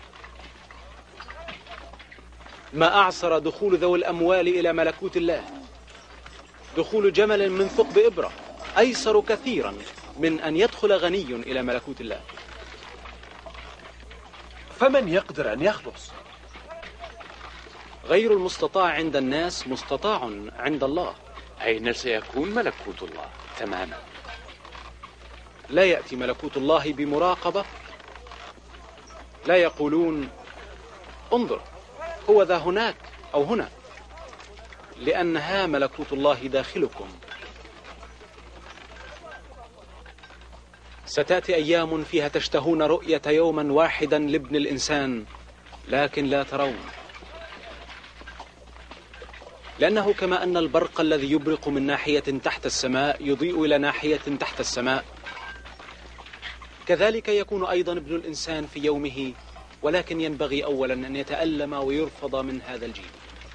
ما أعصر دخول ذوي الأموال إلى ملكوت الله. دخول جمل من ثقب إبرة أيسر كثيرا من أن يدخل غني إلى ملكوت الله. فمن يقدر أن يخلص؟ غير المستطاع عند الناس مستطاع عند الله. أين سيكون ملكوت الله تماما؟ لا يأتي ملكوت الله بمراقبة. لا يقولون انظر هو ذا هناك أو هنا، لأنها ملكوت الله داخلكم. ستأتي أيام فيها تشتهون رؤية يوما واحدا لابن الإنسان، لكن لا ترون، لأنه كما أن البرق الذي يبرق من ناحية تحت السماء يضيء إلى ناحية تحت السماء، كذلك يكون أيضا ابن الإنسان في يومه، ولكن ينبغي أولا أن يتألم ويرفض من هذا الجيل.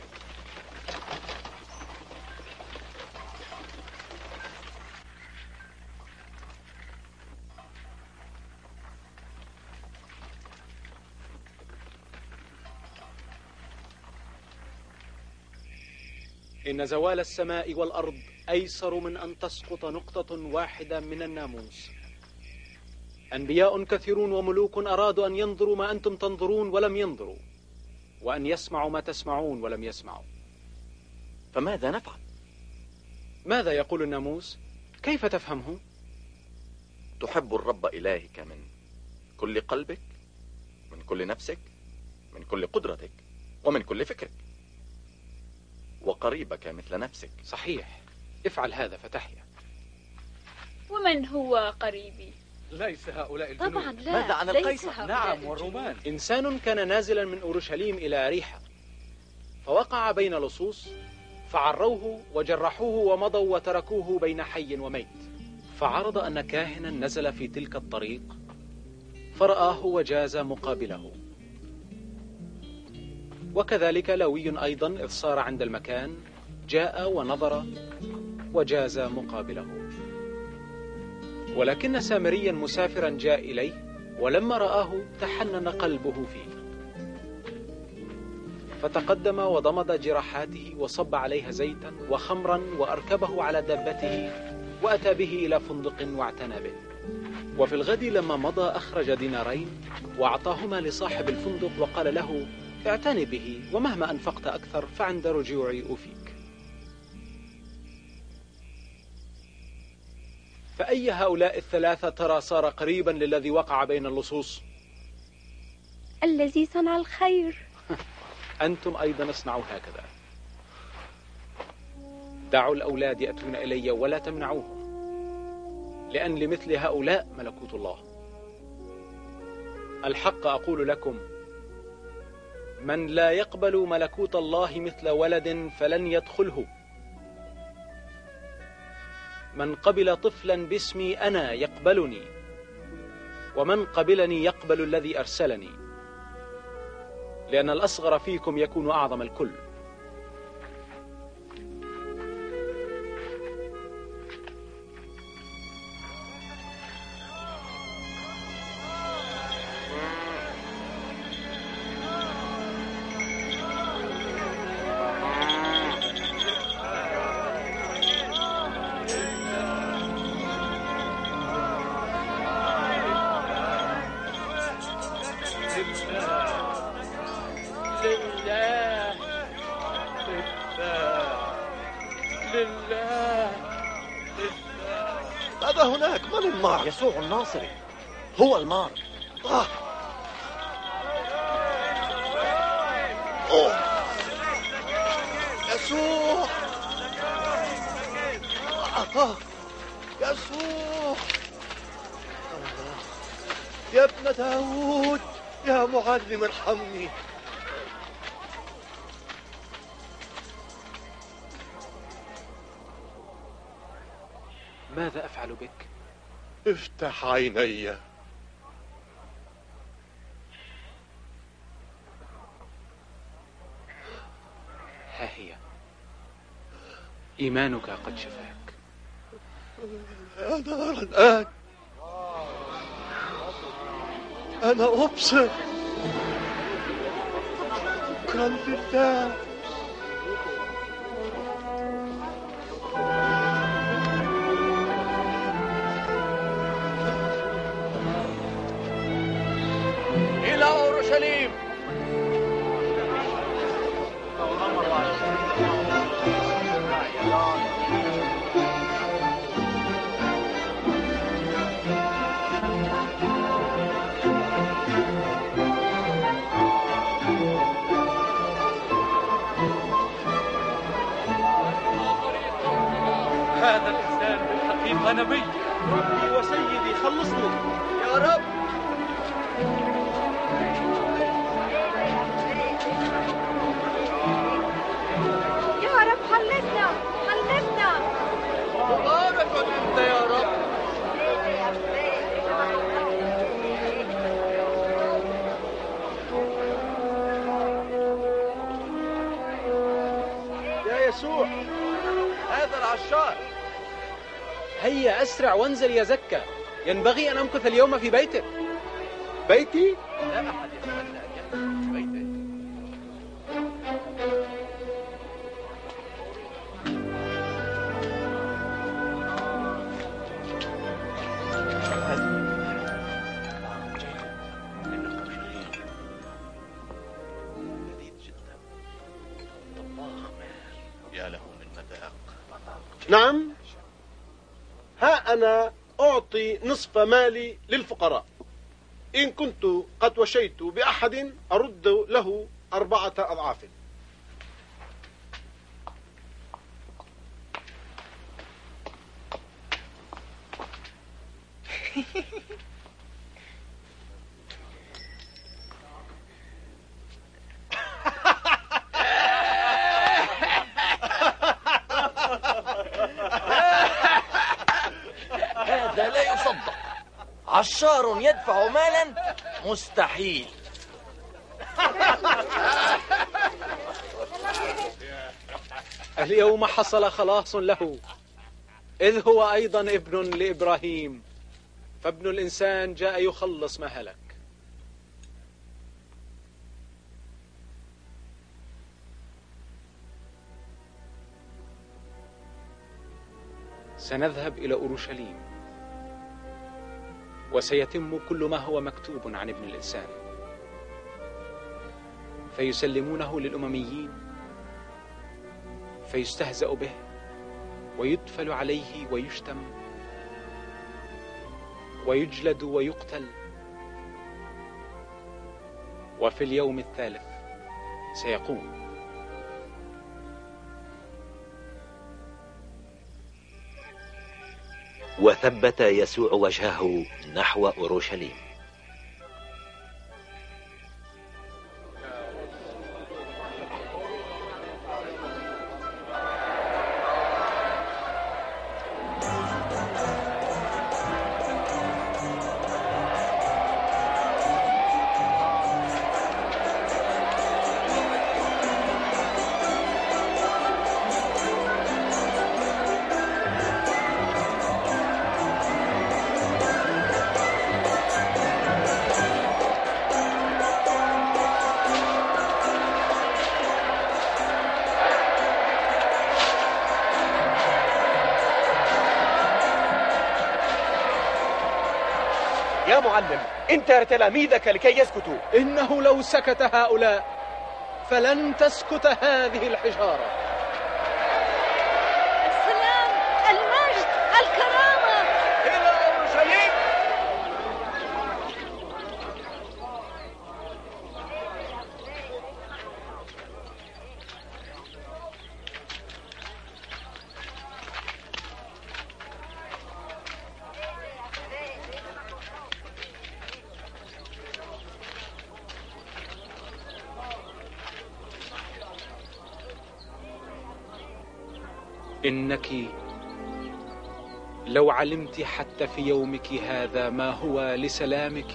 إن زوال السماء والأرض أيسر من أن تسقط نقطة واحدة من الناموس. أنبياء كثيرون وملوك أرادوا أن ينظروا ما أنتم تنظرون ولم ينظروا، وأن يسمعوا ما تسمعون ولم يسمعوا. فماذا نفعل؟ ماذا يقول الناموس؟ كيف تفهمه؟ تحب الرب إلهك من كل قلبك، من كل نفسك، من كل قدرتك، ومن كل فكرك، وقريبك مثل نفسك. صحيح، افعل هذا فتحيا. ومن هو قريبي؟ ليس هؤلاء الجنود. طبعا لا. ماذا عن القيصر؟ نعم، والرومان. إنسان كان نازلا من أورشليم إلى أريحة، فوقع بين لصوص فعروه وجرحوه ومضوا وتركوه بين حي وميت. فعرض أن كاهنا نزل في تلك الطريق فرآه وجاز مقابله، وكذلك لوي أيضا إذ صار عند المكان جاء ونظر وجاز مقابله. ولكن سامريا مسافرا جاء إليه، ولما رآه تحنن قلبه فيه، فتقدم وضمد جراحاته وصب عليها زيتا وخمرا وأركبه على دابته وأتى به إلى فندق واعتنى به. وفي الغد لما مضى أخرج دينارين وأعطاهما لصاحب الفندق وقال له: اعتني به، ومهما أنفقت أكثر فعند رجوعي أوفيك. فأي هؤلاء الثلاثة ترى صار قريبا للذي وقع بين اللصوص؟ الذي صنع الخير. أنتم أيضا اصنعوا هكذا. دعوا الأولاد يأتون إلي ولا تمنعوهم، لأن لمثل هؤلاء ملكوت الله. الحق أقول لكم، من لا يقبل ملكوت الله مثل ولد فلن يدخله. من قبل طفلا باسمي أنا يقبلني، ومن قبلني يقبل الذي أرسلني، لأن الأصغر فيكم يكون أعظم الكل. ماذا هناك؟ من المار؟ يسوع الناصري هو المار. آه. أوه. يسوع آه. يسوع يا ابن داود يا معلم ارحمني. ماذا أفعل بك؟ افتح عيني. ها هي، إيمانك قد شفاك. أنا أرى الآن، أنا أبصر. شكرا لله. إلى أورشليم. هذا الإنسان بالحقيقة نبي. ربي وسيدي خلصني يا رب. يا رب خلصنا خلصنا. مبارك أنت يا رب. يا يسوع. هذا العشار. هيا أسرع وانزل يا زكا، ينبغي أن أمكث اليوم في بيتك. بيتي؟ لا أحد يتمنى أن يمكث في بيته. يا له من مذاق. نعم، ها أنا أعطي نصف مالي للفقراء. إن كنت قد وشيت بأحد أرد له أربعة أضعاف. هذا لا يصدق. عشار يدفع مالا؟ مستحيل. اليوم حصل خلاص له، إذ هو أيضا ابن لإبراهيم، فابن الإنسان جاء يخلص ما هلك. سنذهب إلى أورشليم، وسيتم كل ما هو مكتوب عن ابن الإنسان، فيسلمونه للأمميين، فيستهزأ به ويدفل عليه ويشتم، ويجلد ويقتل، وفي اليوم الثالث سيقوم. وثبت يسوع وجهه نحو أورشليم. يا معلم، انتهر تلاميذك لكي يسكتوا. إنه لو سكت هؤلاء فلن تسكت هذه الحجارة. السلام، المجد، الكرامة إلى أورشليم. إنك لو علمت حتى في يومك هذا ما هو لسلامك،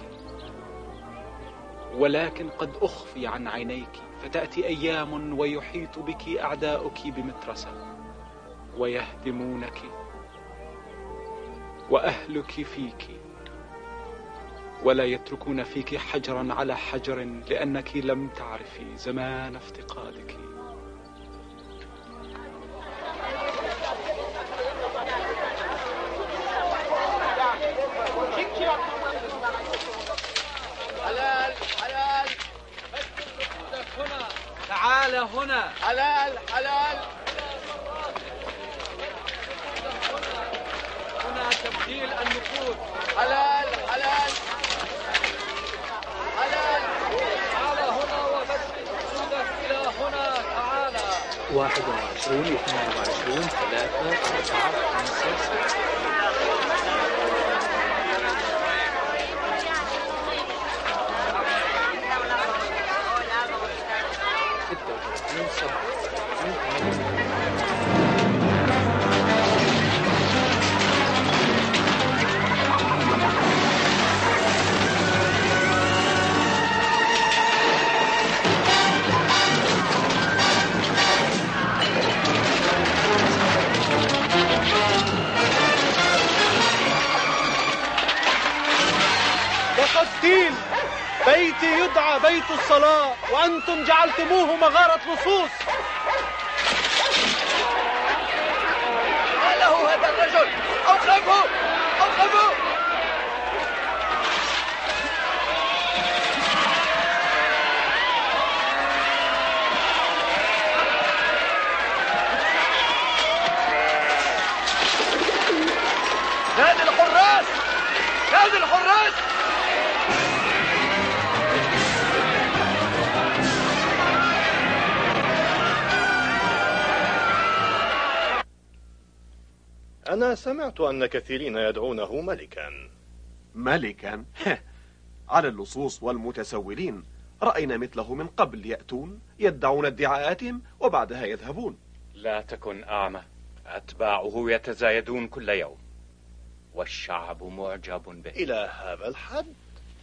ولكن قد أخفي عن عينيك، فتأتي أيام ويحيط بك أعداؤك بمترسة ويهدمونك وأهلك فيك، ولا يتركون فيك حجرا على حجر، لأنك لم تعرفي زمان افتقادك. حلال حلال هنا، تعال هنا. حلال حلال هنا تبديل النقود. حلال حلال حلال تعال هنا وبدل نقودك إلى هنا. تعال. واحد وعشرون، اثنان وعشرون، ثلاثة، أربعة، خمسة، ستة. وقتيل بيتي يدعى بيت الصلاة، وأنتم جعلتموه مغارة لصوص. ما له هذا الرجل؟ أوقفوا أوقفوا. نادي الحراس، نادي الحراس. أنا سمعت أن كثيرين يدعونه ملكا. ملكا؟ على اللصوص والمتسولين رأينا مثله من قبل، يأتون يدعون ادعاءاتهم وبعدها يذهبون. لا تكن أعمى، أتباعه يتزايدون كل يوم والشعب معجب به. إلى هذا الحد؟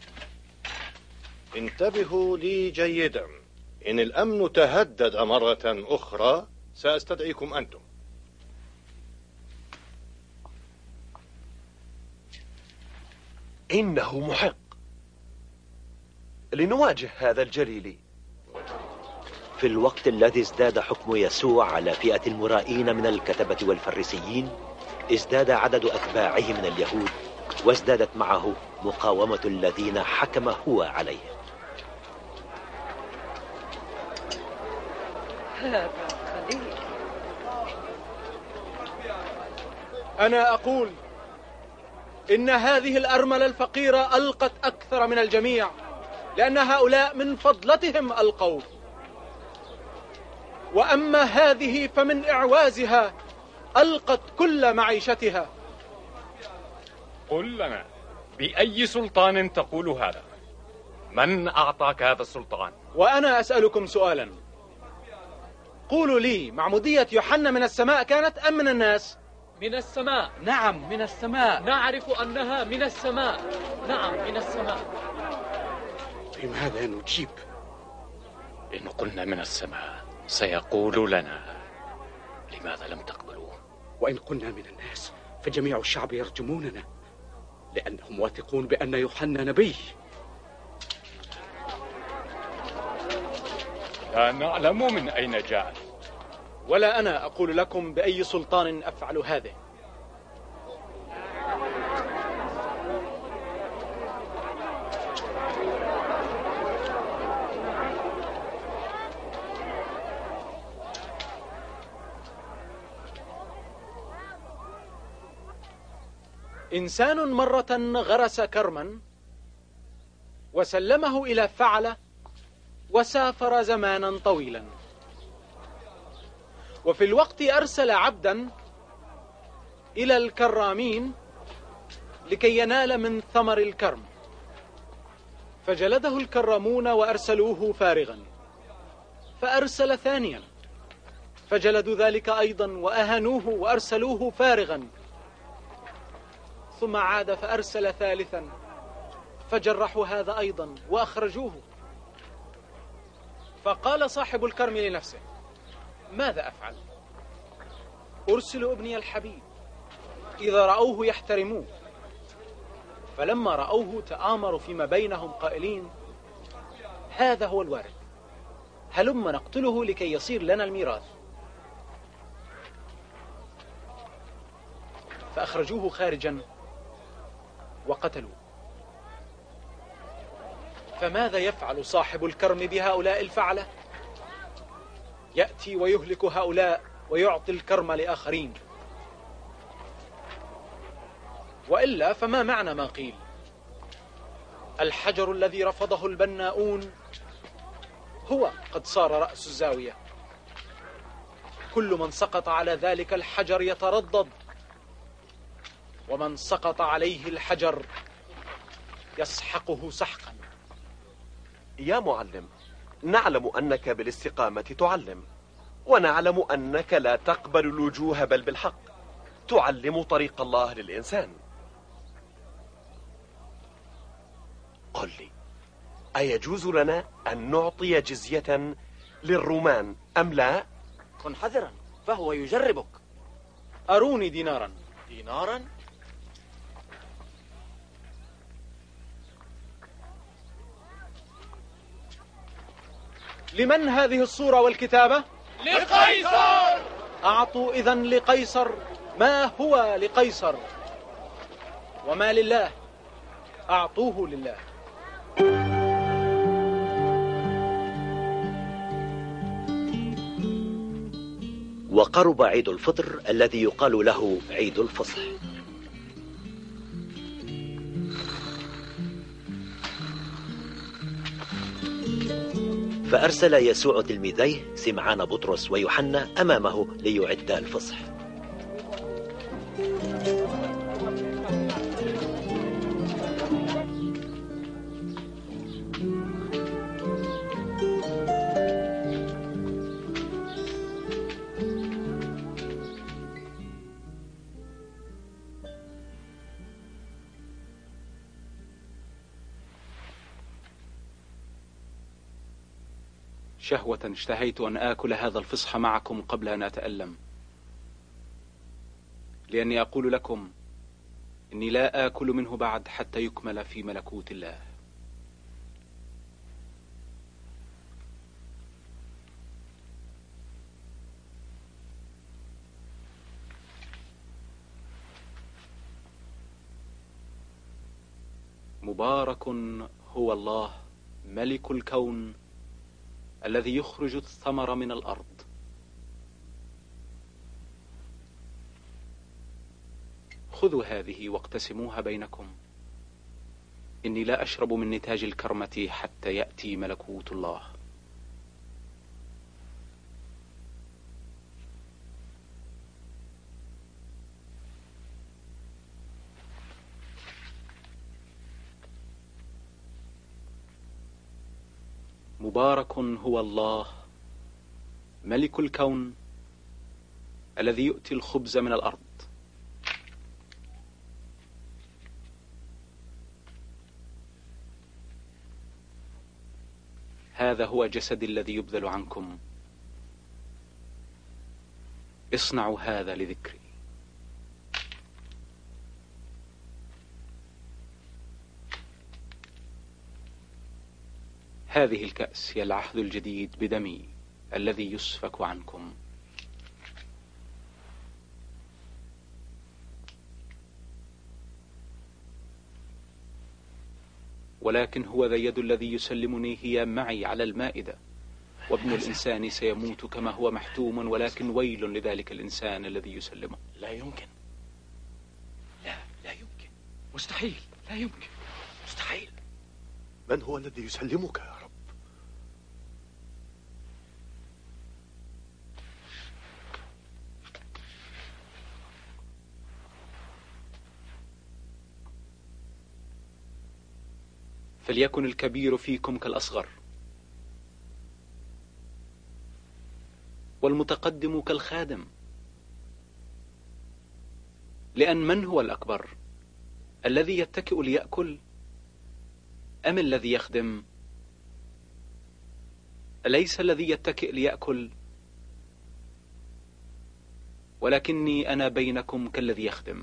انتبهوا لي جيدا، إن الأمن تهدد مرة أخرى سأستدعيكم أنتم. إنه محق لنواجه هذا الجليل. في الوقت الذي ازداد حكم يسوع على فئة المرائين من الكتبة والفريسيين، ازداد عدد أتباعه من اليهود، وازدادت معه مقاومة الذين حكم هو عليهم. هذا خليل. أنا أقول إن هذه الأرملة الفقيرة ألقت أكثر من الجميع، لأن هؤلاء من فضلتهم ألقوا، وأما هذه فمن إعوازها ألقت كل معيشتها. قل لنا، بأي سلطان تقول هذا؟ من أعطاك هذا السلطان؟ وأنا أسألكم سؤالا، قولوا لي، معمودية يوحنا من السماء كانت أم من الناس؟ من السماء. نعم من السماء. نعرف أنها من السماء. نعم من السماء. بماذا نجيب؟ إن قلنا من السماء سيقول لنا لماذا لم تقبلوه؟ وإن قلنا من الناس فجميع الشعب يرجموننا، لأنهم واثقون بأن يوحنا نبي. لا نعلم من أين جاء، ولا أنا أقول لكم بأي سلطان أفعل هذا. إنسان مرة غرس كرما وسلمه إلى فعلة وسافر زمانا طويلا، وفي الوقت أرسل عبدا إلى الكرامين لكي ينال من ثمر الكرم، فجلده الكرامون وأرسلوه فارغا، فأرسل ثانيا فجلدوا ذلك أيضا وأهنوه وأرسلوه فارغا، ثم عاد فأرسل ثالثا فجرحوا هذا أيضا وأخرجوه. فقال صاحب الكرم لنفسه: ماذا أفعل؟ أرسل ابني الحبيب، إذا رأوه يحترموه. فلما رأوه تآمروا فيما بينهم قائلين: هذا هو الوارث، هلم نقتله لكي يصير لنا الميراث. فأخرجوه خارجا وقتلوه. فماذا يفعل صاحب الكرم بهؤلاء الفعلة؟ يأتي ويهلك هؤلاء ويعطي الكرم لآخرين. وإلا فما معنى ما قيل: الحجر الذي رفضه البناؤون هو قد صار رأس الزاوية. كل من سقط على ذلك الحجر يتردد، ومن سقط عليه الحجر يسحقه سحقا. يا معلم، نعلم أنك بالاستقامة تعلم، ونعلم أنك لا تقبل الوجوه بل بالحق، تعلم طريق الله للإنسان. قل لي، أيجوز لنا أن نعطي جزية للرومان أم لا؟ كن حذرا، فهو يجربك. أروني دينارا. دينارا؟ لمن هذه الصورة والكتابة؟ لقيصر. أعطوا إذن لقيصر ما هو لقيصر، وما لله أعطوه لله. وقرب عيد الفطر الذي يقال له عيد الفصح. فأرسل يسوع تلميذيه سمعان بطرس ويوحنا أمامه ليعدا الفصح. شهوة اشتهيت أن آكل هذا الفصح معكم قبل أن أتألم، لأني أقول لكم إني لا آكل منه بعد حتى يكمل في ملكوت الله. مبارك هو الله ملك الكون الذي يخرج الثمر من الأرض. خذوا هذه واقتسموها بينكم. إني لا أشرب من نتاج الكرمة حتى يأتي ملكوت الله. مبارك هو الله ملك الكون الذي يؤتي الخبز من الأرض. هذا هو جسدي الذي يبذل عنكم، اصنعوا هذا لذكري. هذه الكأس هي العهد الجديد بدمي الذي يسفك عنكم. ولكن هو ذا يد الذي يسلمني هي معي على المائدة، وابن الإنسان سيموت كما هو محتوم، ولكن ويل لذلك الإنسان الذي يسلمه. لا يمكن، لا لا يمكن، مستحيل، لا يمكن، مستحيل. من هو الذي يسلمك يا رب؟ فليكن الكبير فيكم كالأصغر، والمتقدم كالخادم. لأن من هو الأكبر، الذي يتكئ ليأكل أم الذي يخدم؟ أليس الذي يتكئ ليأكل؟ ولكني أنا بينكم كالذي يخدم.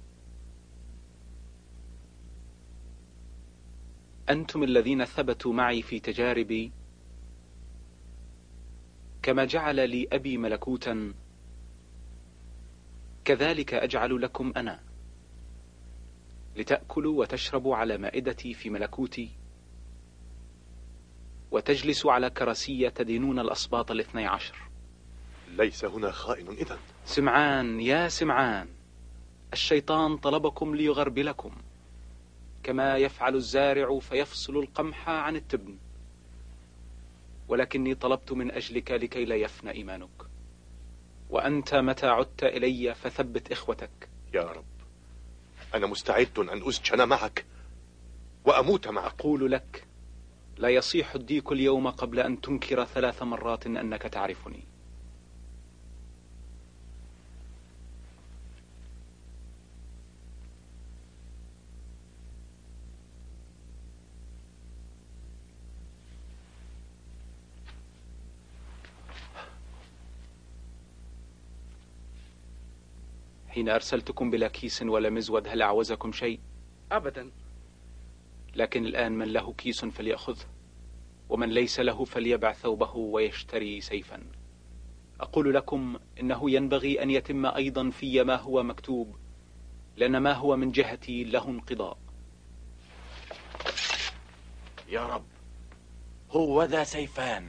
أنتم الذين ثبتوا معي في تجاربي، كما جعل لي أبي ملكوتا كذلك أجعل لكم أنا، لتأكلوا وتشربوا على مائدتي في ملكوتي، وتجلسوا على كرسي تدينون الأسباط الاثني عشر. ليس هنا خائن إذن. سمعان يا سمعان، الشيطان طلبكم ليغربلكم، كما يفعل الزارع فيفصل القمح عن التبن، ولكني طلبت من أجلك لكي لا يفنى إيمانك، وأنت متى عدت إلي فثبت إخوتك. يا رب، أنا مستعد أن أسجن معك وأموت معك. أقول لك، لا يصيح الديك اليوم قبل أن تنكر ثلاث مرات أنك تعرفني. حين أرسلتكم بلا كيس ولا مزود هل أعوزكم شيء؟ أبدا. لكن الآن من له كيس فليأخذه، ومن ليس له فليبع ثوبه ويشتري سيفا. أقول لكم إنه ينبغي أن يتم أيضا في ما هو مكتوب، لأن ما هو من جهتي له انقضاء. يا رب، هو ذا سيفان.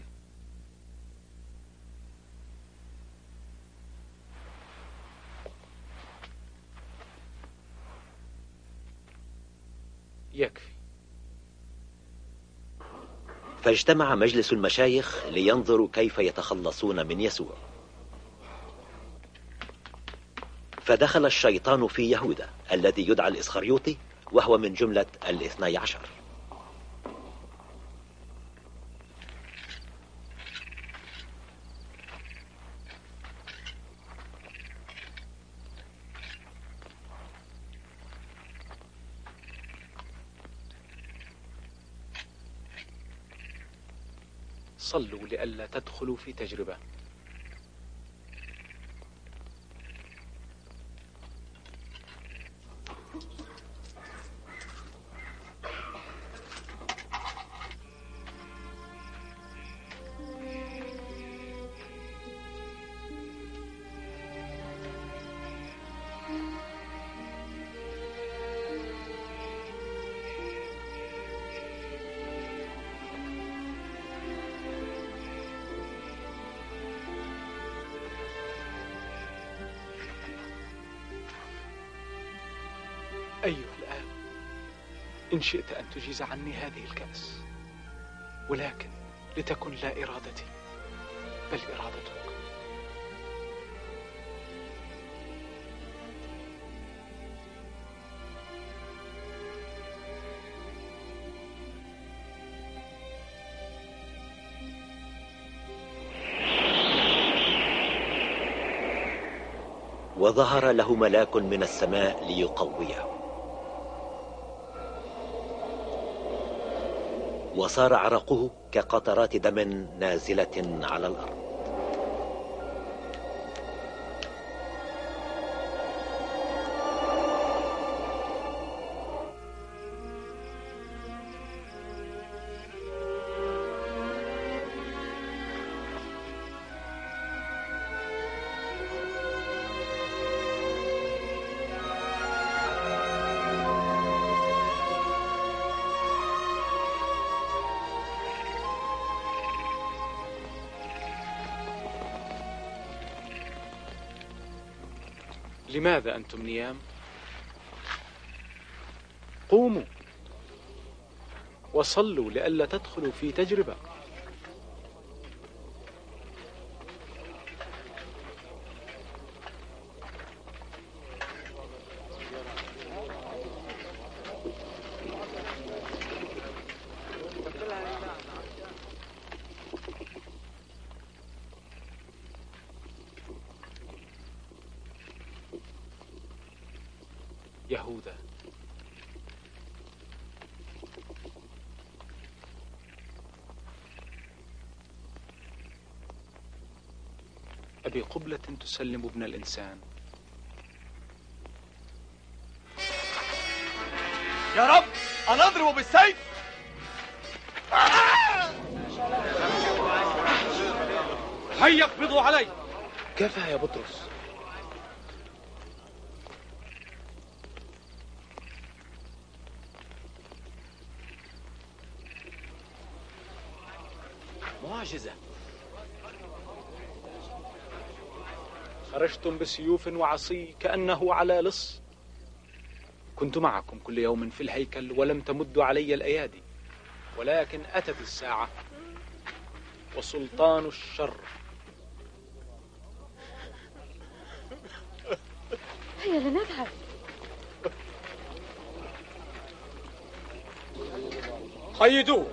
يكفي. فاجتمع مجلس المشايخ لينظروا كيف يتخلصون من يسوع. فدخل الشيطان في يهوذا الذي يدعى الإسخريوطي، وهو من جملة الاثني عشر. صلوا لئلا تدخلوا في تجربة. أيها الآب، إن شئت أن تجيز عني هذه الكأس، ولكن لتكن لا إرادتي بل إرادتك. وظهر له ملاك من السماء ليقويه، وصار عرقه كقطرات دم نازلة على الأرض. لماذا أنتم نيام؟ قوموا وصلوا لئلا تدخلوا في تجربة. يهوذا، أبي قبلة تسلم ابن الإنسان؟ يا رب، أنا أضرب بالسيف. هيا اقبضوا علي. كفى يا بطرس. معجزة. خرجتم بسيوف وعصي كأنه على لص. كنت معكم كل يوم في الهيكل ولم تمدوا علي الأيادي، ولكن أتت الساعة وسلطان الشر. هيا لنذهب. قيدوه.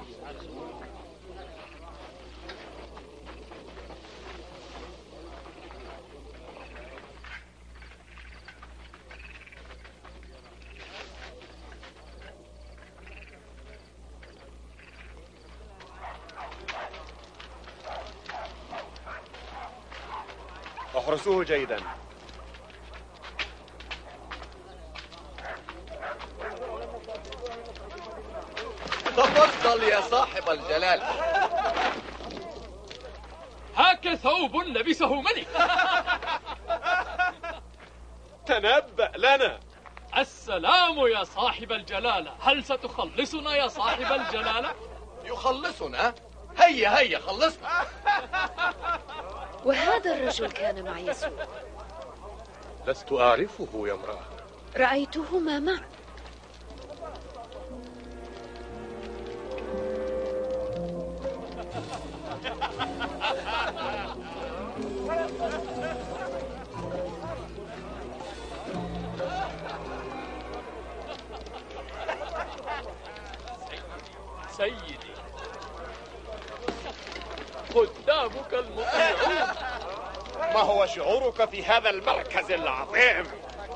احرسوه جيدا. تفضل يا صاحب الجلال. هاك ثوب لبسه ملك. تنبأ لنا. السلام يا صاحب الجلالة، هل ستخلصنا يا صاحب الجلالة؟ يخلصنا؟ هيا هيا خلصنا. وهذا الرجل كان مع يسوع. لست أعرفه يا امرأة. رأيتهما معا. سيدي، خدامك المطيعون. ما هو شعورك في هذا المركز العظيم؟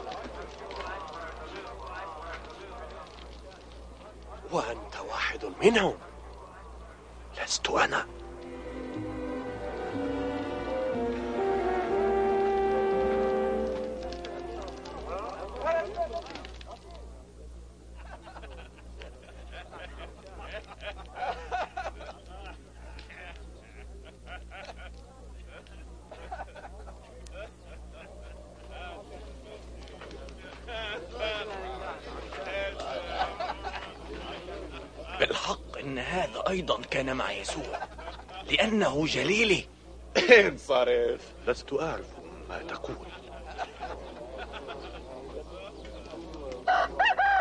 وأنت واحد منهم. لست أنا. بالحق إن هذا أيضا كان مع يسوع، لأنه جليلي. انصرف. لست أعرف ما تقول.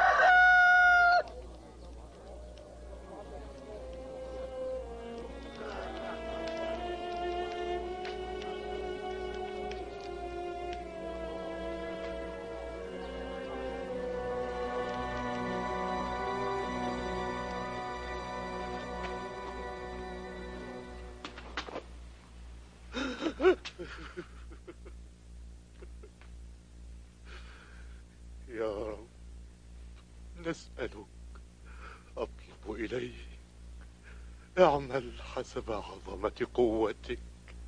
يا رب نسألك، أطلب إليك، اعمل حسب عظمة قوتك.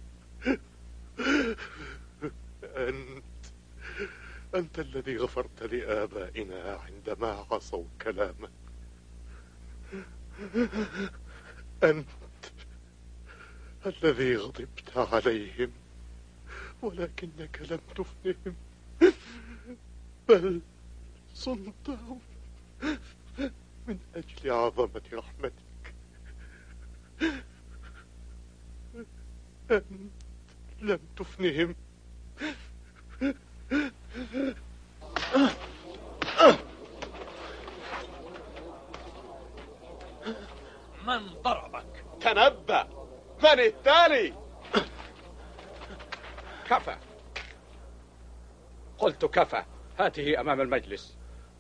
أنت أنت الذي غفرت لآبائنا عندما عصوا كلامك. أنت الذي غضبت عليهم ولكنك لم تفنهم، بل صنتهم من أجل عظمة رحمتك. أنت لم تفنهم. من ضربك؟ تنبأ، من التالي؟ كفى، قلت كفى. هاته أمام المجلس.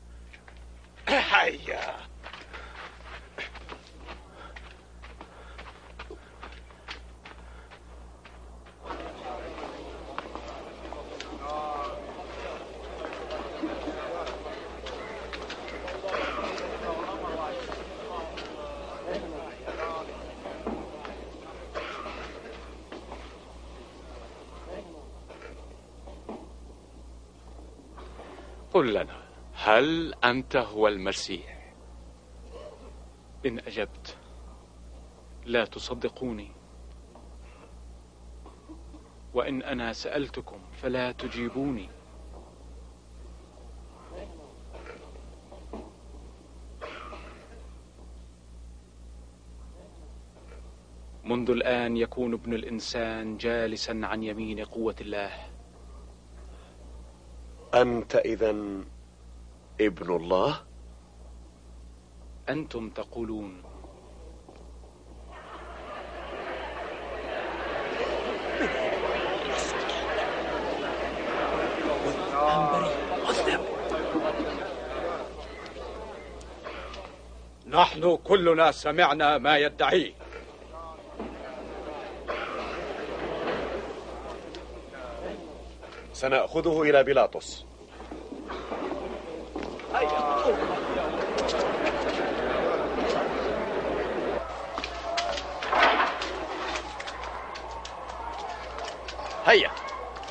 هيا. قل لنا، هل أنت هو المسيح؟ إن أجبت لا تصدقوني، وإن أنا سألتكم فلا تجيبوني. منذ الآن يكون ابن الإنسان جالسا عن يمين قوة الله. أنت إذن ابن الله؟ أنتم تقولون. نحن كلنا سمعنا ما يدعيه. سنأخذه إلى بيلاطس. هيا.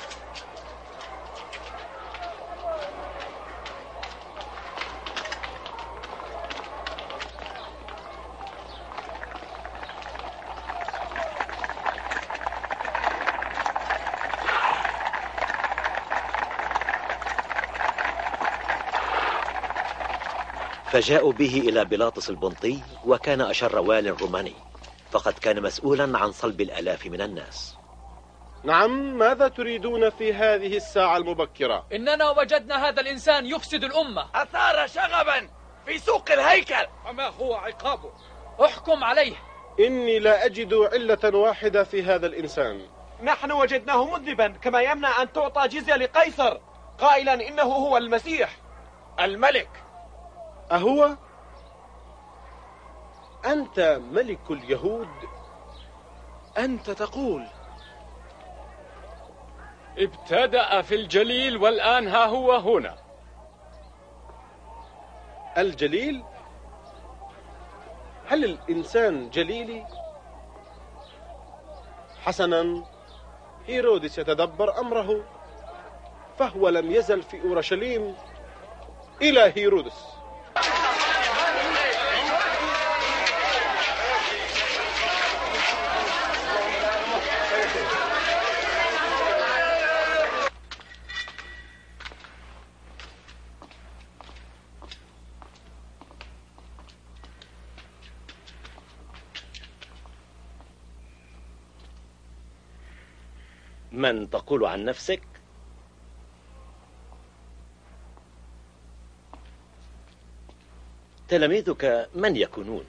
فجاءوا به إلى بيلاطس البنطي، وكان أشر وال روماني، فقد كان مسؤولا عن صلب الآلاف من الناس. نعم، ماذا تريدون في هذه الساعة المبكرة؟ إننا وجدنا هذا الإنسان يفسد الأمة، أثار شغبا في سوق الهيكل. فما هو عقابه؟ احكم عليه. إني لا أجد علة واحدة في هذا الإنسان. نحن وجدناه مذنبا، كما يمنع أن تعطى جزية لقيصر، قائلا إنه هو المسيح الملك. أهو؟ أنت ملك اليهود؟ أنت تقول. ابتدأ في الجليل والآن ها هو هنا. الجليل؟ هل الإنسان جليلي؟ حسنا، هيرودس يتدبر أمره، فهو لم يزل في أورشليم إلى هيرودس. من تقول عن نفسك؟ تلاميذك من يكونون؟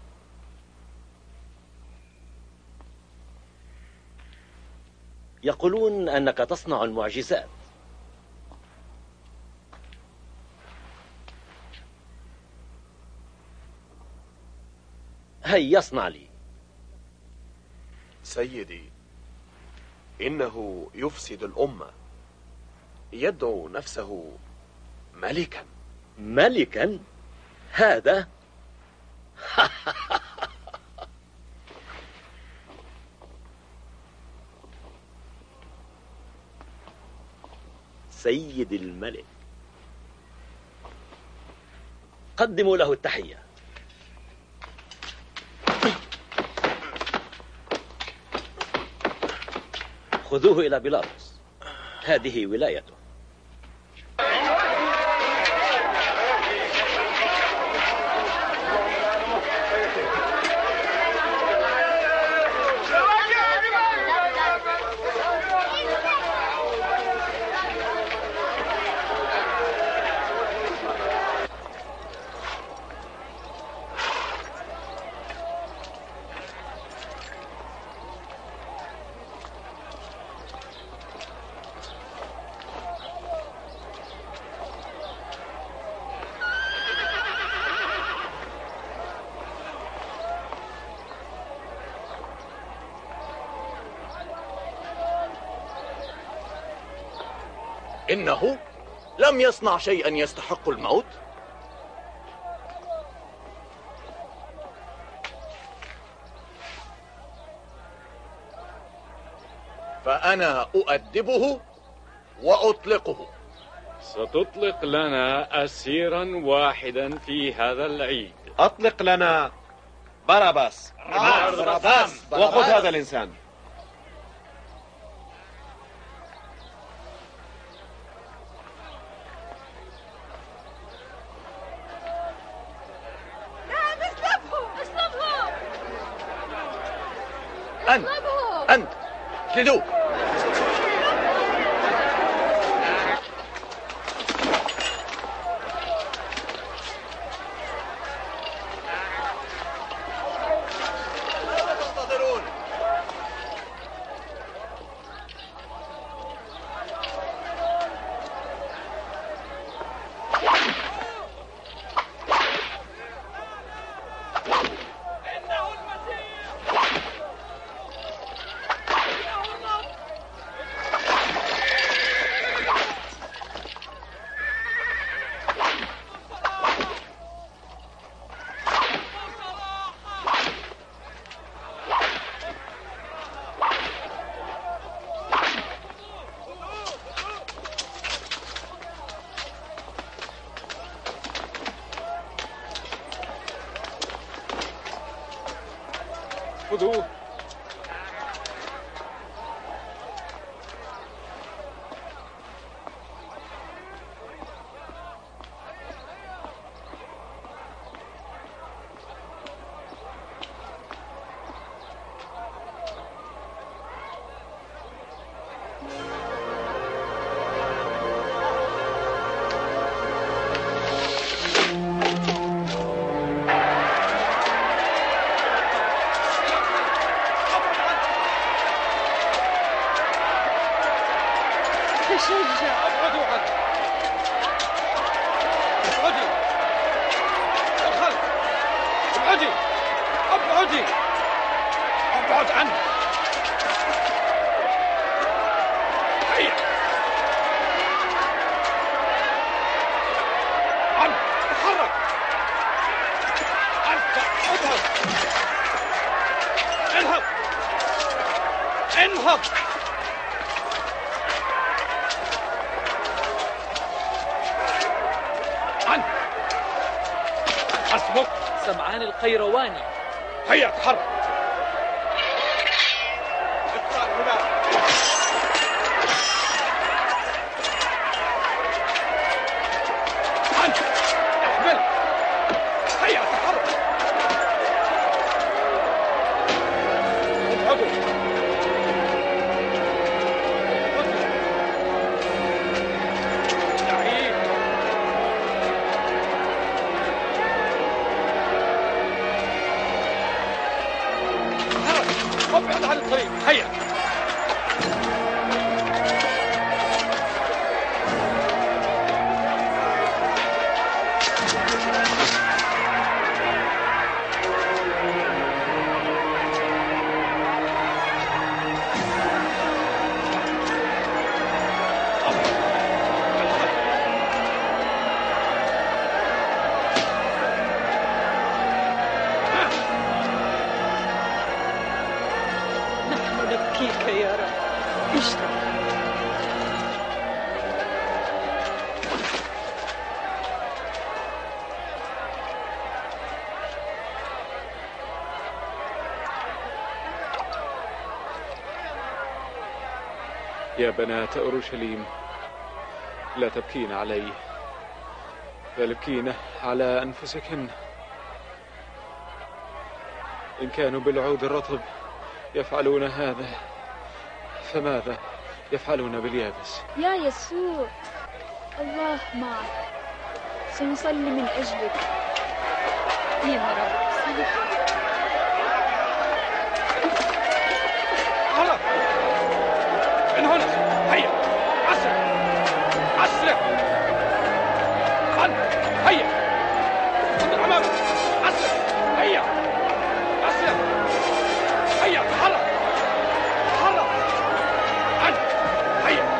يقولون أنك تصنع المعجزات. هيا يصنع لي. سيدي، إنه يفسد الأمة، يدعو نفسه ملكا. ملكا؟ هذا سيد الملك، قدموا له التحية. خذوه إلى بيلاطس، هذه ولايته. إنه لم يصنع شيئا يستحق الموت. فأنا أؤدبه وأطلقه. ستطلق لنا أسيرا واحدا في هذا العيد. أطلق لنا باراباس. باراباس. وخذ هذا الإنسان. أنت أنت اجلدوه. ماذا تنتظرون؟ خذوه. سمعان القيرواني. هيا تحرك. أنت احمل. هيا تحرك. اضغطوا. يا بنات أورشليم، لا تبكين علي بل ابكين على أنفسكن. إن كانوا بالعود الرطب يفعلون هذا، فماذا يفعلون باليابس؟ يا يسوع، الله معك، سنصلي من أجلك. يا رب صلي. من هنا، هيا أسرع أسرع، من هيا خذ أمامك، أسرع هيا أسرع هيا، تحرك تحرك، من هيا.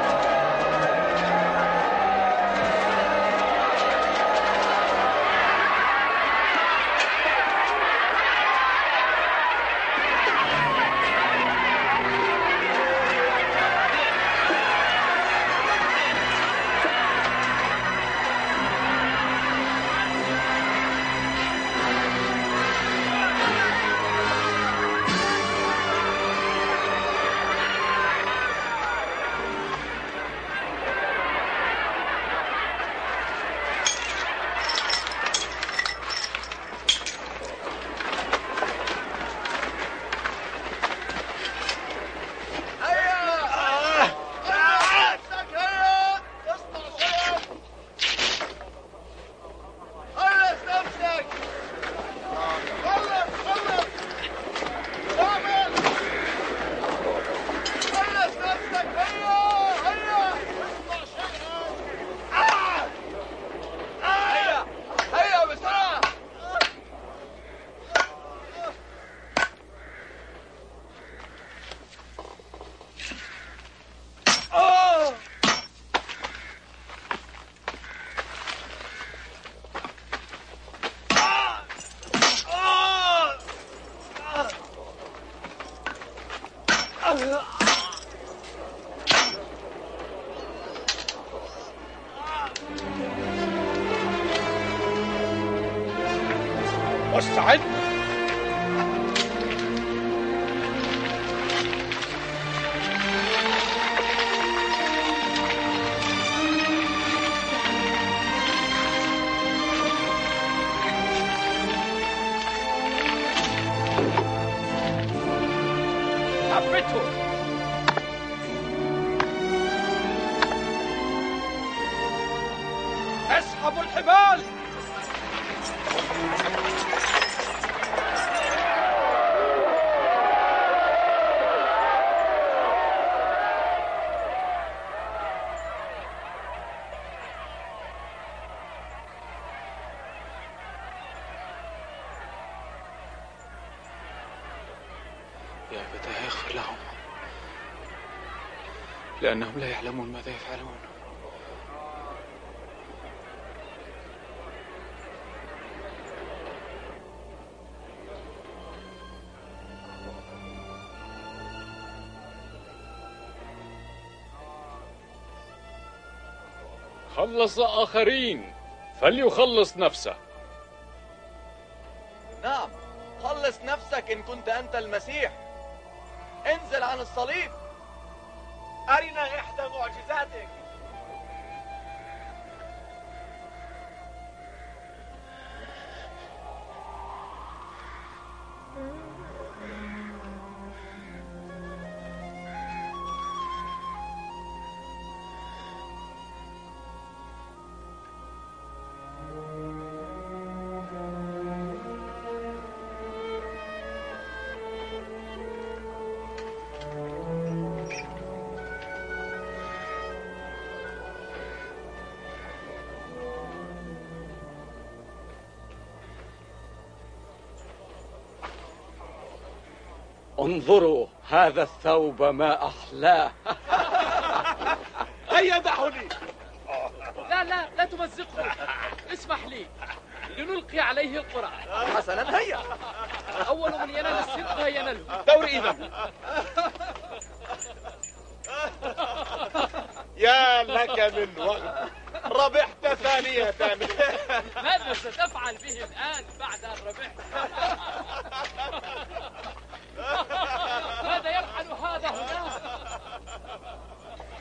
مستعد؟ ثبته. اسحبوا الحبال. يا أبتاه اغفر لهم لأنهم لا يعلمون ماذا يفعلون. خلص آخرين فليخلص نفسه. نعم، خلص نفسك إن كنت أنت المسيح. انزل عن الصليب. أرنا إحدى معجزاتك. انظروا هذا الثوب ما أحلاه. هيا دعوني. لا لا لا تمزقه، اسمح لي لنلقي عليه القرعة. حسنا هيا. أول من ينال الصدق يناله. دوري إذا. يا لك من وقت، ربحت ثانية. ماذا ستفعل به الآن بعد أن ربحت؟ ماذا يفعل هذا هنا؟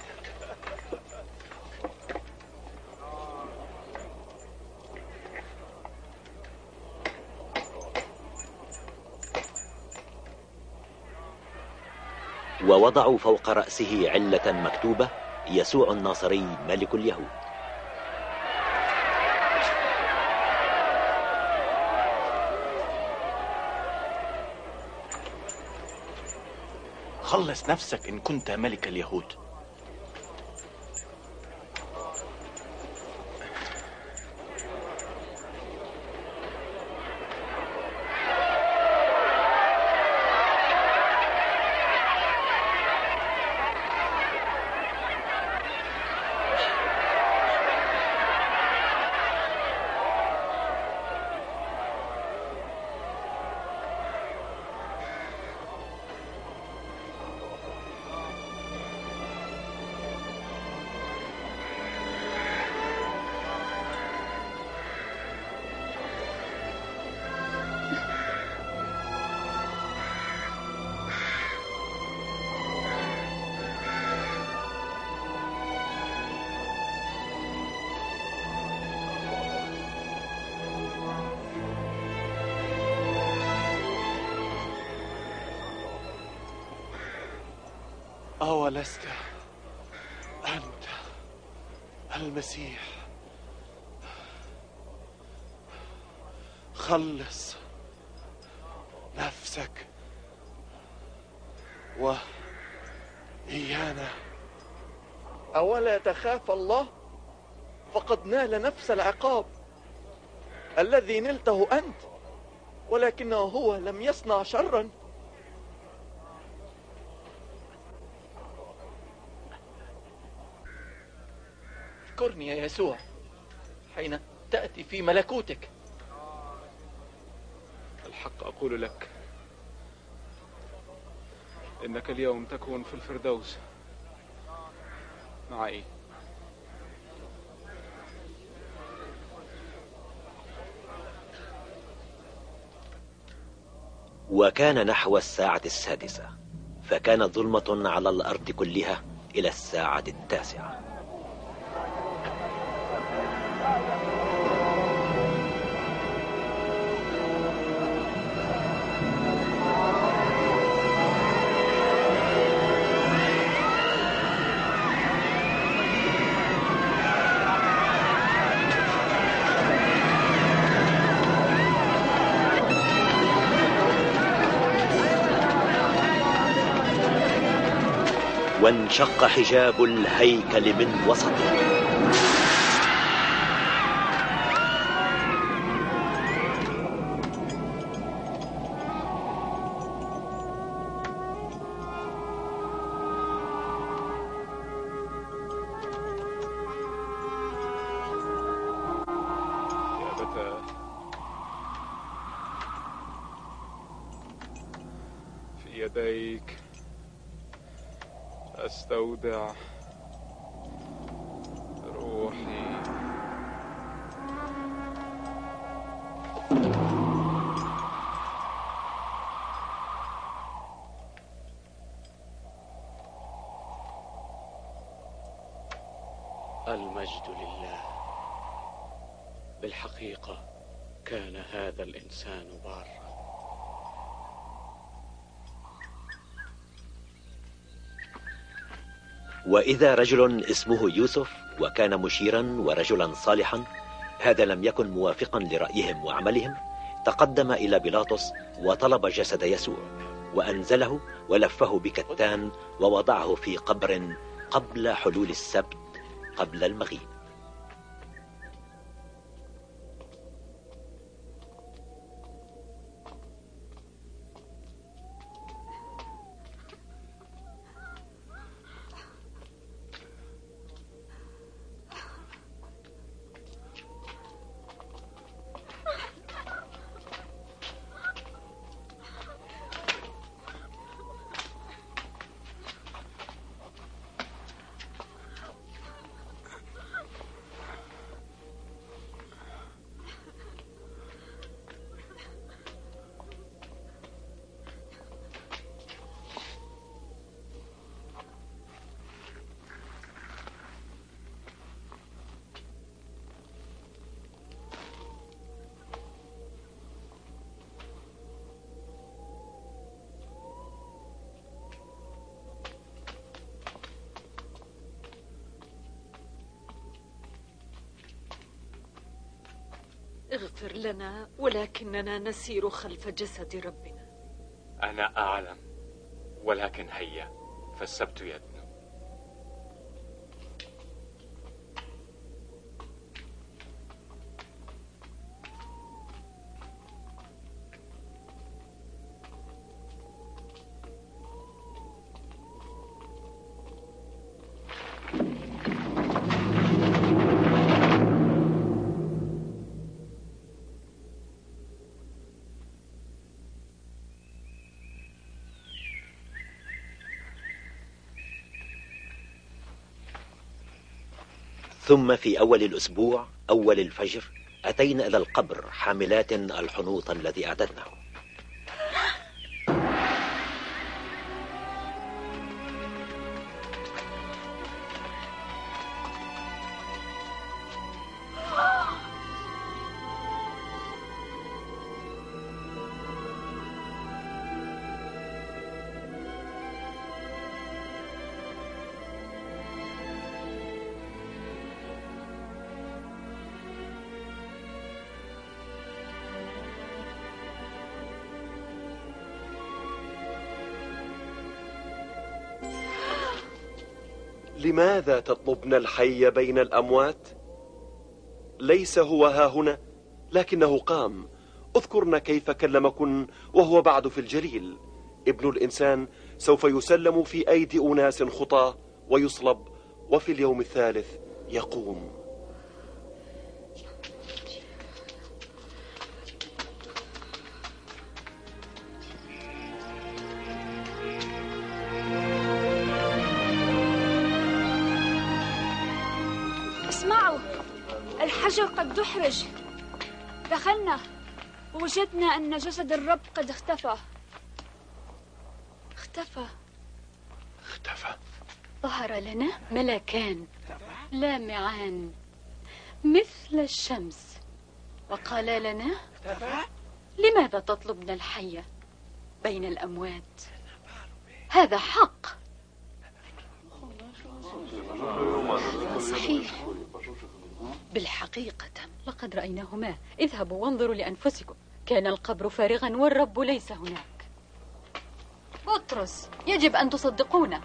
ووضعوا فوق رأسه علة مكتوبة: يسوع الناصري ملك اليهود. خلص نفسك إن كنت ملك اليهود. أولست أنت المسيح؟ خلص نفسك وإيانا. أولا تخاف الله؟ فقد نال نفس العقاب الذي نلته أنت، ولكنه هو لم يصنع شرا. اذكرني يا يسوع حين تأتي في ملكوتك. الحق أقول لك إنك اليوم تكون في الفردوس معي. وكان نحو الساعة السادسة، فكانت ظلمة على الأرض كلها إلى الساعة التاسعة. وانشق حجاب الهيكل من وسطه، يا فتى في يديك أستودع روحي. المجد لله. بالحقيقة كان هذا الإنسان بارا. وإذا رجل اسمه يوسف وكان مشيرا ورجلا صالحا، هذا لم يكن موافقا لرأيهم وعملهم، تقدم إلى بيلاطس وطلب جسد يسوع، وأنزله ولفه بكتان ووضعه في قبر قبل حلول السبت قبل المغيب. اغفر لنا، ولكننا نسير خلف جسد ربنا. أنا أعلم، ولكن هيا فالسبت يدنو. ثم في أول الأسبوع أول الفجر أتينا إلى القبر حاملات الحنوط الذي أعددناه. لماذا تطلبن الحي بين الأموات؟ ليس هو ها هنا، لكنه قام. اذكرن كيف كلمكن وهو بعد في الجليل. ابن الإنسان سوف يسلم في أيدي أناس خطاة ويصلب، وفي اليوم الثالث يقوم. اسمعوا، الحجر قد دحرج. دخلنا ووجدنا أن جسد الرب قد اختفى. اختفى اختفى ظهر لنا ملكان لامعان مثل الشمس وقال لنا: لماذا تطلبن الحي بين الأموات؟ هذا حق. صحيح، بالحقيقة لقد رأيناهما. اذهبوا وانظروا لأنفسكم، كان القبر فارغا والرب ليس هناك. بطرس، يجب أن تصدقونا.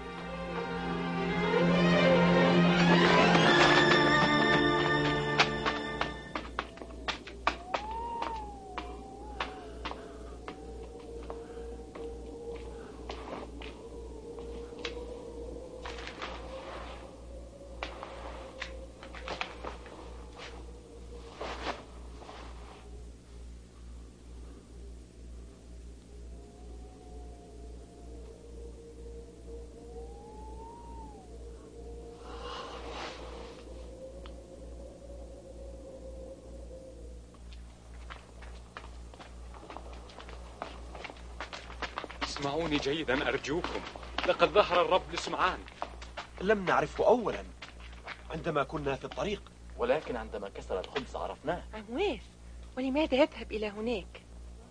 اسمعوني جيدا أرجوكم، لقد ظهر الرب لسمعان. لم نعرفه أولا عندما كنا في الطريق، ولكن عندما كسر الخبز عرفناه. عمواس، ولماذا يذهب إلى هناك؟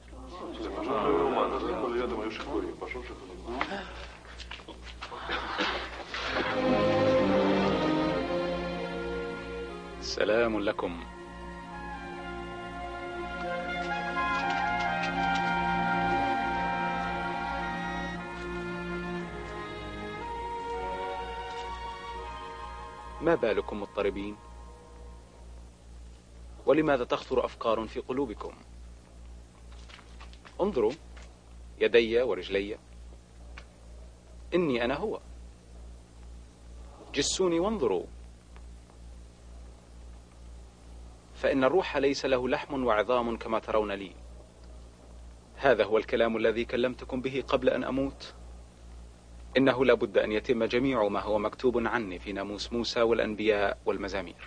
سلام لكم. ما بالكم مضطربين؟ ولماذا تخطر أفكار في قلوبكم؟ انظروا يدي ورجلي، إني أنا هو. جسوني وانظروا، فإن الروح ليس له لحم وعظام كما ترون لي. هذا هو الكلام الذي كلمتكم به قبل أن أموت. إنه لابد أن يتم جميع ما هو مكتوب عني في ناموس موسى والأنبياء والمزامير.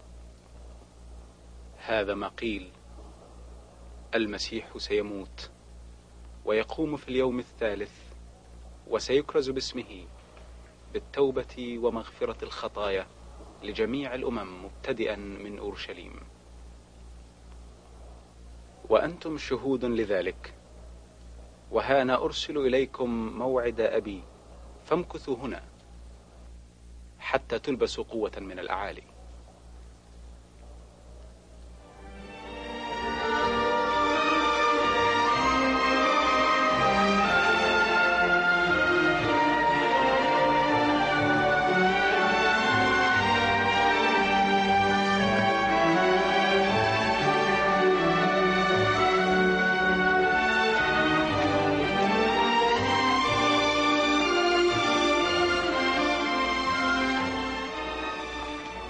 هذا ما قيل: المسيح سيموت ويقوم في اليوم الثالث، وسيكرز باسمه بالتوبة ومغفرة الخطايا لجميع الأمم مبتدئا من أورشليم. وأنتم شهود لذلك. وها أنا أرسل إليكم موعد أبي، فامكثوا هنا حتى تلبسوا قوة من الأعالي.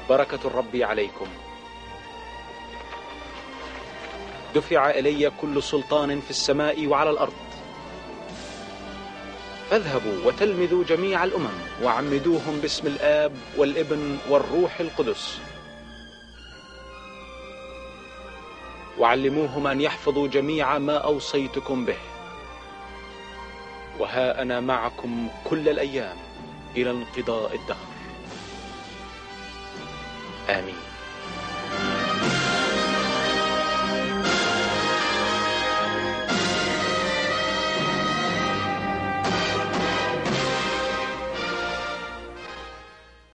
بركة الرب عليكم. دفع إلي كل سلطان في السماء وعلى الأرض. فاذهبوا وتلمذوا جميع الأمم وعمدوهم باسم الآب والابن والروح القدس، وعلموهم أن يحفظوا جميع ما أوصيتكم به، وها أنا معكم كل الأيام إلى انقضاء الدهر. آمين.